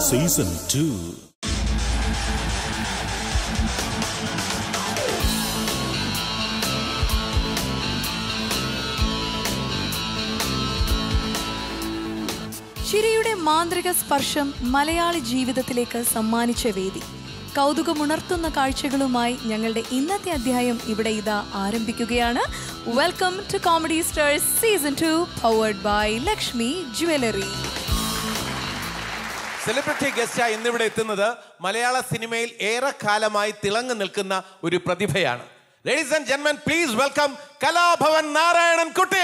Season 2. ചിരിയുടെ മാന്ത്രിക സ്പർശം മലയാളി ജീവിതത്തിലേക്ക് സമ്മാനിച്ച വേദി. കൗതുകമുണർത്തുന്ന കാഴ്ചകളുമായി ഞങ്ങളുടെ ഇന്നത്തെ അധ്യായം ഇവിടെ ഇതാ ആരംഭിക്കുകയാണ്. Welcome to comedy stars season 2 powered by Lakshmi jewellery. Celebrity ഗസ്റ്റായി ഇന്നിവിടെ എത്തുന്നത് മലയാള സിനിമയിൽ ഏറെക്കാലമായി തിളങ്ങി നിൽക്കുന്ന ഒരു പ്രതിഭയാണ്. Ladies and gentlemen, please welcome Kalabhavan Narayanan Kutty.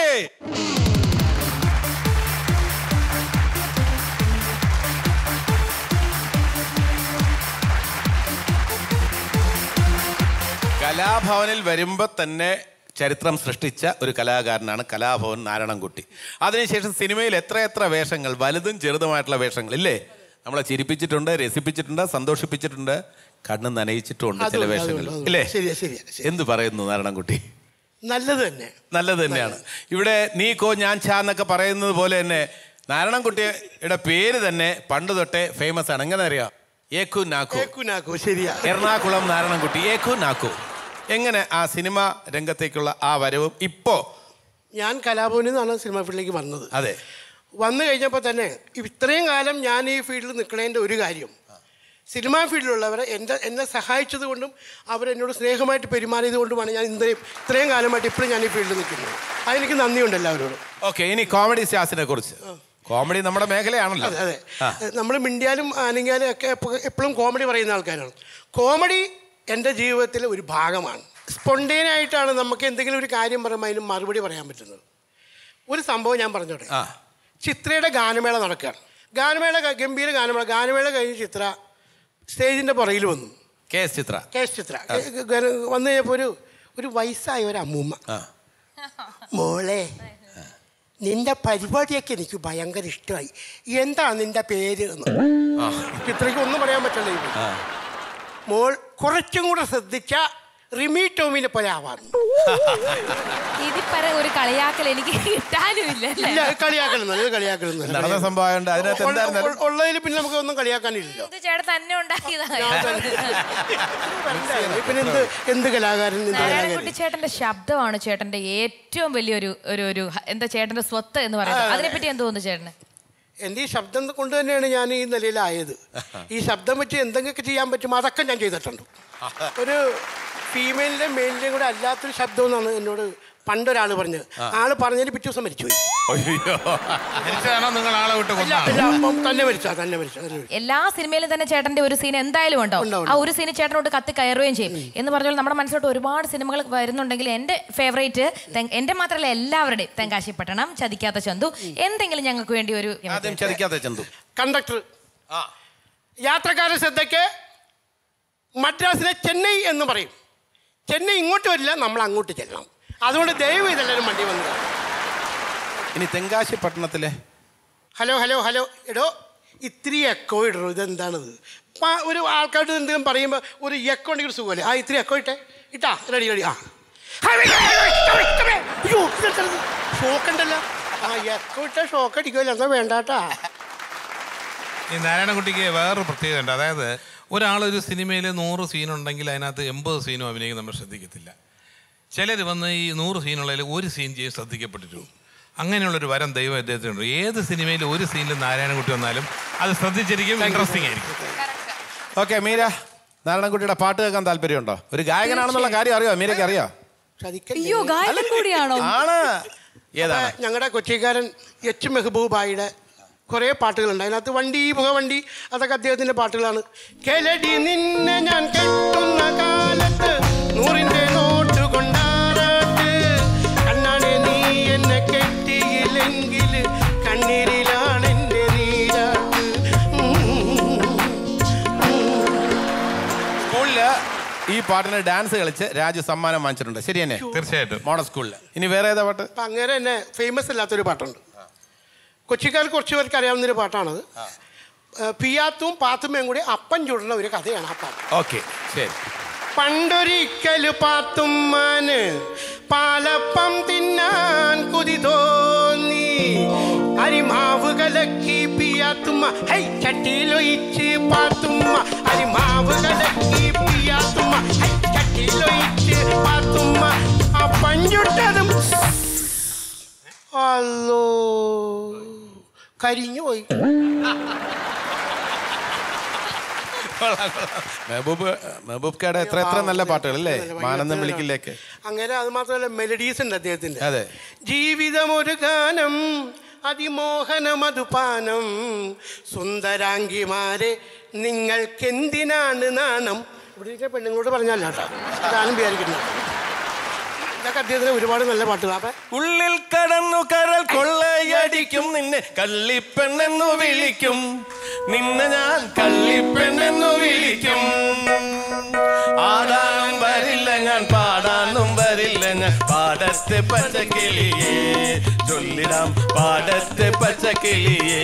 കലാഭവനിൽ വരുമ്പോൾ തന്നെ ചരിത്രം സൃഷ്ടിച്ച ഒരു കലാകാരനാണ് കലാഭവൻ നാരായണൻകുട്ടി. അതിനുശേഷം സിനിമയിൽ എത്ര വേഷങ്ങൾ, വലുതും ചെറുതുമായിട്ടുള്ള വേഷങ്ങൾ ഇല്ലേ, നമ്മളെ ചിരിപ്പിച്ചിട്ടുണ്ട്, രസിപ്പിച്ചിട്ടുണ്ട്, സന്തോഷിപ്പിച്ചിട്ടുണ്ട്, കണ്ണ് നനയിച്ചിട്ടുണ്ട് ചില വേഷങ്ങൾ ഇല്ലേ. എന്ത് പറയുന്നു നാരായണൻകുട്ടി? നല്ലത് തന്നെയാണ്. ഇവിടെ നീ കോ ഞാൻ ചാ എന്നൊക്കെ പറയുന്നത് പോലെ തന്നെ നാരായണൻകുട്ടിയുടെ പേര് തന്നെ പണ്ട് തൊട്ടേ ഫേമസ് ആണ്. എങ്ങനെ അറിയാം? ഏക്കു നാക്കു. എറണാകുളം നാരായണൻകുട്ടി, ഏക്കു നാക്കു. എങ്ങനെ ആ സിനിമ രംഗത്തേക്കുള്ള ആ വരവും? ഇപ്പോ ഞാൻ കലാഭവനിൽ നിന്നാണ് സിനിമ ഫീൽഡിലേക്ക് വന്നത്. അതെ, വന്നു കഴിഞ്ഞപ്പോൾ തന്നെ ഇത്രയും കാലം ഞാൻ ഈ ഫീൽഡിൽ നിൽക്കുന്നതിൻ്റെ ഒരു കാര്യം, സിനിമാ ഫീൽഡിലുള്ളവരെ എന്നെ സഹായിച്ചത് കൊണ്ടും അവരെന്നോട് സ്നേഹമായിട്ട് പെരുമാറിയത് കൊണ്ടുമാണ് ഞാൻ ഇത്രയും കാലമായിട്ട് ഇപ്പോഴും ഞാൻ ഈ ഫീൽഡിൽ നിൽക്കുന്നത്. അതെനിക്ക് നന്ദിയുണ്ട് എല്ലാവരോടും. ഓക്കെ, ഇനി കോമഡി സ്റ്റാർസിനെ കുറിച്ച്. കോമഡി നമ്മുടെ മേഖലയാണല്ലോ. അതെ, നമ്മൾ മിണ്ടിയാലും അനങ്ങിയാലും ഒക്കെ എപ്പോഴും കോമഡി പറയുന്ന ആൾക്കാരാണ്. കോമഡി എൻ്റെ ജീവിതത്തിൽ ഒരു ഭാഗമാണ്. സ്പോണ്ടേനായിട്ടാണ് നമുക്ക് എന്തെങ്കിലും ഒരു കാര്യം പറയുമ്പോൾ അതിന് മറുപടി പറയാൻ പറ്റുന്നത്. ഒരു സംഭവം ഞാൻ പറഞ്ഞോട്ടെ. ചിത്രയുടെ ഗാനമേള നടക്കുകയാണ്. ഗംഭീര ഗാനമേള കഴിഞ്ഞ് ചിത്ര സ്റ്റേജിൻ്റെ പുറകിൽ വന്നു. കെ എസ് ചിത്ര വന്നു കഴിഞ്ഞപ്പോൾ ഒരു വയസ്സായ ഒരു അമ്മൂമ്മ, മോളെ നിന്റെ പരിപാടിയൊക്കെ എനിക്ക് ഭയങ്കര ഇഷ്ടമായി, എന്താ നിന്റെ പേര് എന്ന്. ചിത്രയ്ക്ക് ഒന്നും പറയാൻ പറ്റില്ല. മോൾ കുറച്ചും കൂടെ ശ്രദ്ധിച്ച റിമി ടോമിനെ പോലെ ആവാറുണ്ട്. ഒരു കളിയാക്കൽ എനിക്ക് കിട്ടാനുമില്ല. ഉള്ളതിൽ പിന്നെ നമുക്ക് ഒന്നും കളിയാക്കാനില്ലല്ലോ. പിന്നെ എന്ത് കലാകാരൻ. ചേട്ടന്റെ ശബ്ദമാണ് ചേട്ടന്റെ ഏറ്റവും വലിയൊരു എന്താ ചേട്ടന്റെ സ്വത്ത് എന്ന് പറയുന്നത്. അതിനെപ്പറ്റി എന്ത് തോന്നുന്നു ചേട്ടന്? എൻ്റെ ഈ ശബ്ദം കൊണ്ട് തന്നെയാണ് ഞാൻ ഈ നിലയിലായത്. ഈ ശബ്ദം വെച്ച് എന്തെങ്കിലുമൊക്കെ ചെയ്യാൻ പറ്റും അതൊക്കെ ഞാൻ ചെയ്തിട്ടുണ്ട്. ഒരു ഫീമെയിലിൻ്റെയും മെയിലിൻ്റെയും കൂടെ അല്ലാത്തൊരു ശബ്ദം എന്നാണ് എന്നോട് പണ്ടൊരാൾ പറഞ്ഞത്. ആള് പറഞ്ഞതിന് പിറ്റേ ദിവസം മരിച്ചുപോയി. എല്ലാ സിനിമയിലും തന്നെ ചേട്ടന്റെ ഒരു സീൻ എന്തായാലും ഉണ്ടാവും. ആ ഒരു സീൻ ചേട്ടനോട് കത്തി കയറുകയും ചെയ്യും എന്ന് പറഞ്ഞാൽ നമ്മുടെ മനസ്സിലോട്ട് ഒരുപാട് സിനിമകൾ വരുന്നുണ്ടെങ്കിൽ എൻ്റെ ഫേവറേറ്റ്, എൻ്റെ മാത്രമല്ല എല്ലാവരുടെയും, തെങ്കാശിപ്പട്ടണം, ചതിക്കാത്ത ചന്തു. എന്തെങ്കിലും ഞങ്ങൾക്ക് വേണ്ടി ഒരു കണ്ടക്ടർ. യാത്രക്കാരുടെ ശ്രദ്ധയ്ക്ക്, മദ്രാസിലെ ചെന്നൈ എന്ന് പറയും. ചെന്നൈ ഇങ്ങോട്ട് വരില്ല, നമ്മൾ അങ്ങോട്ട് ചെല്ലണം. അതുകൊണ്ട് ദയവ് ഇതെല്ലാവരും വണ്ടി വന്നത്. ഇനി തെങ്കാശി പട്ടണത്തിലെ ഹലോ ഹലോ ഹലോ എടോ, ഇത്തിരി എക്കോ ഇടണോ? ഇതെന്താണിത്? ഒരു ആൾക്കാരോട് എന്തെങ്കിലും പറയുമ്പോൾ ഒരു എക്കോ ഉണ്ടെങ്കിൽ ഒരു സുഖമല്ലേ? ഇത്തിരി എക്കോ ഇട്ടാ റെഡി. ഷോക്ക് ഉണ്ടല്ലോ. എക്കോ ഇട്ടാ ഷോക്ക് അടിക്കുമല്ലോ, എന്താ വേണ്ടാട്ടാ. ഈ നാരായണൻകുട്ടിക്ക് വേറൊരു പ്രത്യേകത ഉണ്ട്. അതായത് ഒരാളൊരു സിനിമയിൽ 100 സീനുണ്ടെങ്കിൽ അതിനകത്ത് 80 സീനും അഭിനയിക്കും നമ്മൾ ശ്രദ്ധിക്കത്തില്ല. ചിലർ വന്ന് ഈ 100 സീനുള്ളതിൽ ഒരു സീൻ ചെയ്ത് ശ്രദ്ധിക്കപ്പെട്ടിട്ടു. അങ്ങനെയുള്ളൊരു വരം ദൈവം അദ്ദേഹത്തിനുണ്ട്. ഏത് സിനിമയിൽ ഒരു സീനിൽ നാരായണൻകുട്ടി വന്നാലും അത് ശ്രദ്ധിച്ചിരിക്കും, ഇൻട്രസ്റ്റിംഗ് ആയിരിക്കും. ഓക്കെ, മീര, നാരായണൻകുട്ടിയുടെ പാട്ട് കേൾക്കാൻ താല്പര്യമുണ്ടോ? ഒരു ഗായകനാണെന്നുള്ള കാര്യം അറിയോ? മീരയ്ക്ക് അറിയോ? ഏതാണ്? ഞങ്ങളുടെ കൊച്ചിക്കാരൻ എച്ച് മെഹബൂബായിയുടെ കുറേ പാട്ടുകളുണ്ട്. അതിനകത്ത് വണ്ടി പുകവണ്ടി അതൊക്കെ അദ്ദേഹത്തിൻ്റെ പാട്ടുകളാണ്. കേളടി നിന്നെ ഞാൻ കെട്ടുന്ന കാലത്ത് 100ന്റെ നോട്ട് കൊണ്ടാറാട്ട്, കണ്ണാനെ നീ എന്നെ കെട്ടിയില്ലെങ്കിൽ കണ്ണീരിലാണ് എൻ്റെ നീരാട്ട്. സ്കൂളില് ഈ പാട്ടിന് ഡാൻസ് കളിച്ച് രാജു സമ്മാനം വാങ്ങിച്ചിട്ടുണ്ട്. ശരി തന്നെ? തീർച്ചയായിട്ടും. മോഡൽ സ്കൂളിൽ. ഇനി വേറെ ഏതാ പാട്ട്? അപ്പം അങ്ങനെ തന്നെ ഫേമസ് അല്ലാത്തൊരു പാട്ടുണ്ട്. കൊച്ചിക്കാർക്ക് കുറച്ച് പേർക്ക് അറിയാവുന്നൊരു പാട്ടാണത്. പിയാത്തും പാത്തുമ്മയും കൂടി അപ്പം ചുടുന്ന ഒരു കഥയാണ് ആ പാട്ട്. ഓക്കെ, ശരി. പണ്ടൊരിക്കല് പാത്തുമ്മാന് പാലപ്പം തിന്നാൻ കൊതി തോന്നി, അരിമാവ് കലക്കി പിയാത്തും പാത്തുമ്മ ഹൈ ചട്ടിയിലൊഴിച്ച് പാത്തുമ്മ അരിമാവ് കലക്കി പിയാത്തുമ്മ ഹൈ ചട്ടിയിലൊഴിച്ച് പാത്തുമ്മ ആ പഞ്ചുട്ടതും അല്ലോ കരിഞ്ഞു പോയി. മെഹബൂബ് കാടെ എത്ര എത്ര നല്ല പാട്ടുകൾ അല്ലേ? മാനന്ദം വിളിക്കില്ലേക്ക്. അങ്ങനെ അത് മാത്രമല്ല മെലഡീസ് ഉണ്ട് അദ്ദേഹത്തിന്റെ. അതെ. ജീവിതം ഒരു ഗാനം അതിമോഹനമധുപാനം സുന്ദരാംഗിമാരെ നിങ്ങൾക്കെന്തിനാണ് നാണം. ഇവിടെ പെണ്ണുങ്ങളോട് പറഞ്ഞല്ല കേട്ടോ, അതാണ് വിചാരിക്കുന്നത്. ഇതൊക്കെ അദ്ദേഹത്തിന് ഒരുപാട് നല്ല പാട്ടുകൾ. അപ്പൊ ഉള്ളിൽ കടന്നു കരൽ കൊള്ളയടിക്കും നിന്നെ കള്ളിപ്പെണ്ണെന്നു വിളിക്കും, നിന്നെ ഞാൻ കള്ളിപ്പെണ്ണെന്നു വിളിക്കും. ആടാനും വരില്ല ഞാൻ പാടാനും വരില്ല ഞാൻ പാടത്തെ പച്ചക്കിളിയേ ചൊല്ലിടാം പാടത്തെ പച്ചക്കിളിയേ.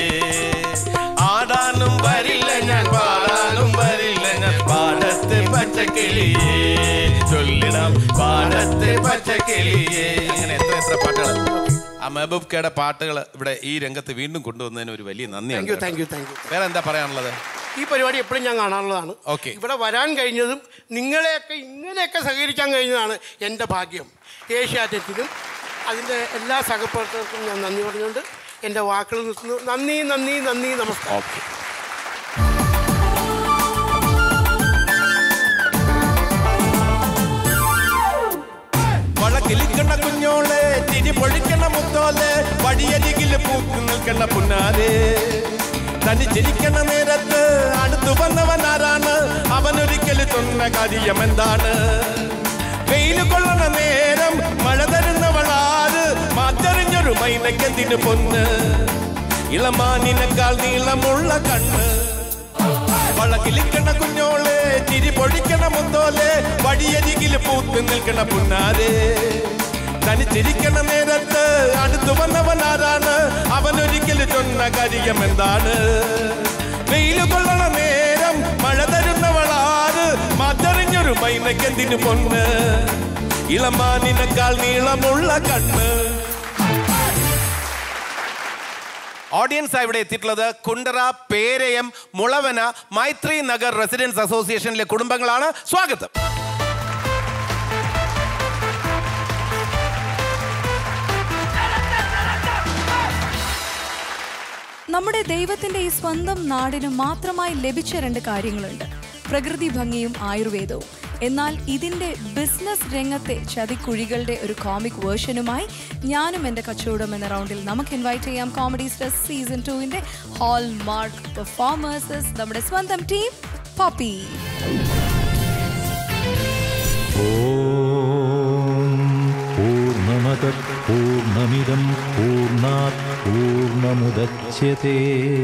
ആടാനും വരില്ല ഞാൻ പാടാനും വരില്ല ഞാൻ പാടത്തെ പച്ചക്കിളിയേ ചൊല്ലിടാം പാടത്തെ പച്ചക്കിളിയേ. അങ്ങനെ എത്ര എത്ര പാട്ടുകൾ. ആ മെഹബൂബ് കയുടെ പാട്ടുകൾ ഇവിടെ ഈ രംഗത്ത് വീണ്ടും കൊണ്ടുവന്നതിന് ഒരു വലിയ നന്ദിയാണ്. Thank you. വേറെ എന്താ പറയാനുള്ളത്? ഈ പരിപാടി എപ്പോഴും ഞാൻ കാണാറുള്ളതാണ്. ഇവിടെ വരാൻ കഴിഞ്ഞതും നിങ്ങളെയൊക്കെ ഇങ്ങനെയൊക്കെ സഹകരിക്കാൻ കഴിഞ്ഞതാണ് എൻ്റെ ഭാഗ്യം. ഏഷ്യാനെറ്റിനും അതിൻ്റെ എല്ലാ സഹപ്രവർത്തകർക്കും ഞാൻ നന്ദി പറഞ്ഞുകൊണ്ട് എൻ്റെ വാക്കുകൾ നിർത്തുന്നു. നന്ദി, നമസ്കാരം. വളക്കിലിക്കണ കുഞ്ഞോളെ തിരി പൊഴിക്കണ മുത്തോലെ വഴിയരികിൽ പൂക്ക് നിൽക്കണ പുന്നാരെ തനിച്ചിരിക്കണ നേരത്ത് അടുത്തു വന്നവൻ ആരാണ്? അവനൊരിക്കലും തൊന്ന കാര്യം എന്താണ്? വെയില് കൊള്ളണ നേരം മഴ തരുന്നവളാറ് മാറ്ററിഞ്ഞൊരു മൈനക്കെന്തിന് പൊന്ന് ഇളമാനിനേക്കാൾ നീളമുള്ള കണ്ണ്. വളക്കിലിക്കണ കുഞ്ഞോളെ തിരി പൊഴിക്കണ മുത്തോലെ വഴിയരികിൽ പൂത്ത് നിൽക്കണ പുന്നാരെ തനിച്ചിരിക്കണ നേരത്ത് അടുത്തു വന്നവൻ ആരാണ്? അവനൊരിക്കലും ചൊന്ന കാര്യം എന്താണ്? വെയില് കൊള്ളണ നേരം മഴ തരുന്നവളാറ് മാറ്ററിഞ്ഞൊരു മൈനക്കെന്തിന് പൊന്ന് ഇളമാനിനേക്കാൾ നീളമുള്ള കണ്ണ്. ഓഡിയൻസ് ഇവിടെ എത്തിയിട്ടുള്ളത് കുണ്ടറ, പേരയം, മുളവന, മൈത്രി നഗർ റെസിഡൻസ് അസോസിയേഷനിലെ കുടുംബങ്ങളാണ്. സ്വാഗതം. നമ്മുടെ ദൈവത്തിന്റെ ഈ സ്വന്തം നാടിന് മാത്രമായി ലഭിച്ച രണ്ട് കാര്യങ്ങളുണ്ട്: പ്രകൃതി ഭംഗിയും ആയുർവേദവും. എന്നാൽ ഇതിന്റെ ബിസിനസ് രംഗത്തെ ചതിക്കുഴികളുടെ ഒരു കോമിക് വേർഷനുമായി ഞാനും എൻ്റെ കച്ചവടം എന്ന റൗണ്ടിൽ നമുക്ക് ഇൻവൈറ്റ് ചെയ്യാം comedy stars season 2 hallmark performers, നമ്മുടെ സ്വന്തം ടീം പോപ്പി. പൂർണ്ണമിദം പൂർണ്ണാത് പൂർണ്ണമുദച്യതേ.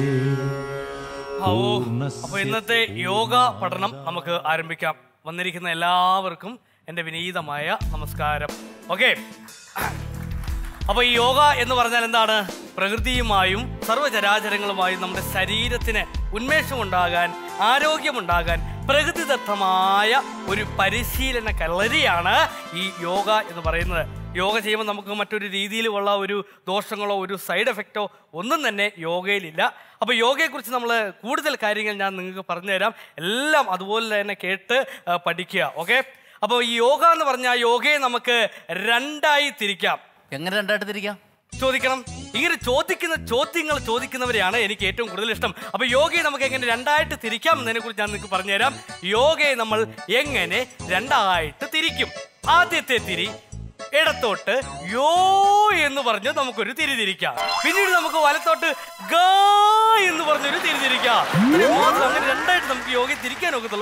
അപ്പോൾ ഇന്നത്തെ യോഗ പഠനം നമുക്ക് ആരംഭിക്കാം. വന്നിരിക്കുന്ന എല്ലാവർക്കും എൻ്റെ വിനീതമായ നമസ്കാരം. ഓക്കെ, അപ്പോൾ ഈ യോഗ എന്ന് പറഞ്ഞാൽ എന്താണ്? പ്രകൃതിയുമായും സർവ്വചരാചരങ്ങളുമായും നമ്മുടെ ശരീരത്തിന് ഉന്മേഷമുണ്ടാകാൻ, ആരോഗ്യമുണ്ടാകാൻ പ്രകൃതിദത്തമായ ഒരു പരിശീലന കളരിയാണ് ഈ യോഗ എന്ന് പറയുന്നത്. യോഗ ചെയ്യുമ്പോൾ നമുക്ക് മറ്റൊരു രീതിയിലുള്ള ഒരു ദോഷങ്ങളോ ഒരു സൈഡ് എഫക്റ്റോ ഒന്നും തന്നെ യോഗയിലില്ല. അപ്പോൾ യോഗയെക്കുറിച്ച് നമ്മൾ കൂടുതൽ കാര്യങ്ങൾ ഞാൻ നിങ്ങൾക്ക് പറഞ്ഞുതരാം. എല്ലാം അതുപോലെ തന്നെ കേട്ട് പഠിക്കുക. ഓക്കെ, അപ്പോൾ ഈ യോഗ എന്ന് പറഞ്ഞാൽ യോഗയെ നമുക്ക് രണ്ടായി തിരിക്കാം. എങ്ങനെ രണ്ടായിട്ട് തിരിക്കാം? ചോദിക്കണം. ഇങ്ങനെ ചോദിക്കുന്ന ചോദ്യങ്ങൾ ചോദിക്കുന്നവരെയാണ് എനിക്ക് ഏറ്റവും കൂടുതൽ ഇഷ്ടം. അപ്പോൾ യോഗയെ നമുക്ക് എങ്ങനെ രണ്ടായിട്ട് തിരിക്കാം എന്നതിനെ കുറിച്ച് ഞാൻ നിങ്ങൾക്ക് പറഞ്ഞുതരാം. യോഗയെ നമ്മൾ എങ്ങനെ രണ്ടായിട്ട് തിരിക്കും? ആദ്യത്തെ തിരി ഇടത്തോട്ട് യോ എന്ന് പറഞ്ഞ് നമുക്കൊരു തിരിതിരിക്കാം. പിന്നീട് നമുക്ക് വലത്തോട്ട് ഗ എന്ന് പറഞ്ഞൊരു തിരിതിരിക്കാം. അങ്ങനെ രണ്ടായിട്ട് നമുക്ക് യോഗയെ തിരിക്കാൻ ഒക്കത്തുള്ളൂ.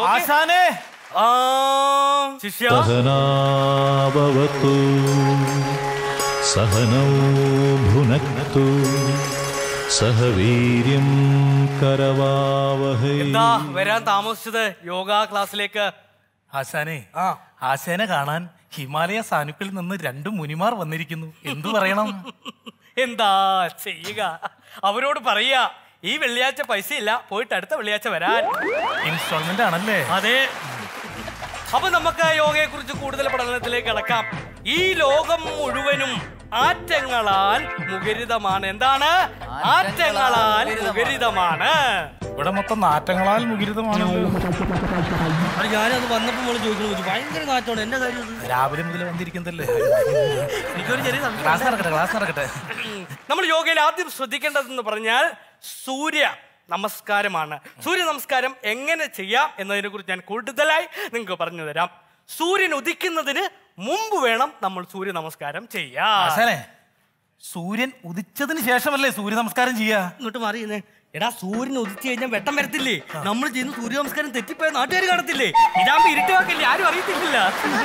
ശിഷ്യ സഹനൗ ഭുനക്തു സഹ വീര്യം കരവാവഹൈ. എന്താ വരാൻ താമസിച്ചത് യോഗ ക്ലാസ്സിലേക്ക്? ആശാനെ, ആശാനെ കാണാൻ ഹിമാലയ സാനുക്കളിൽ നിന്ന് 2 മുനിമാർ വന്നിരിക്കുന്നു. എന്തു പറയണം? എന്താ ചെയ്യുക? അവരോട് പറയാ ഈ വെള്ളിയാഴ്ച പൈസ ഇല്ല, പോയിട്ട് അടുത്ത വെള്ളിയാഴ്ച വരാൻ. ഇൻസ്റ്റാൾമെന്റ് ആണല്ലേ? അതെ. അപ്പൊ നമുക്ക് യോഗയെ കുറിച്ച് കൂടുതൽ പഠനത്തിലേക്ക് കടക്കാം. ഈ ലോകം മുഴുവനും ആറ്റങ്ങളാൽ മുഖരിതമാണ്. എന്താണ്? ആറ്റങ്ങളാൽ മുഖരിതമാണ്. ഇവിടെ മൊത്തം നാറ്റങ്ങളാൽ മുഖരിതമാണ്. ഞാനത് വന്നപ്പോൾ മോള് ചോദിക്കുന്നു, ഭയങ്കര നാറ്റമാണ്. എന്റെ കാര്യം രാവിലെ മുതൽ വന്നിരിക്കുന്നതല്ലേ. എനിക്കൊരു ചെറിയ ക്ലാസ് നടക്കട്ടെ. നമ്മൾ യോഗയിൽ ആദ്യം ശ്രദ്ധിക്കേണ്ടതെന്ന് പറഞ്ഞാൽ സൂര്യ നമസ്കാരമാണ്. സൂര്യ നമസ്കാരം എങ്ങനെ ചെയ്യാം എന്നതിനെ കുറിച്ച് ഞാൻ കൂടുതലായി നിങ്ങൾക്ക് പറഞ്ഞു തരാം. സൂര്യൻ ഉദിക്കുന്നതിന് മുമ്പ് വേണം നമ്മൾ സൂര്യ നമസ്കാരം ചെയ്യാൻ. സൂര്യൻ ഉദിച്ചതിന് ശേഷമല്ലേ സൂര്യ നമസ്കാരം ചെയ്യാ? ഇങ്ങോട്ട് മാറിയുന്നേ. എടാ, സൂര്യൻ ഉദിച്ചു കഴിഞ്ഞാൽ വെട്ടം വരത്തില്ലേ? നമ്മൾ ചെയ്യുന്ന സൂര്യ നമസ്കാരം തെറ്റിപ്പോയ നാട്ടുകാർ കാണത്തില്ലേ? ഇതാകുമ്പോ ഇരുട്ടുവാക്കില്ലേ, ആരും അറിയത്തില്ല.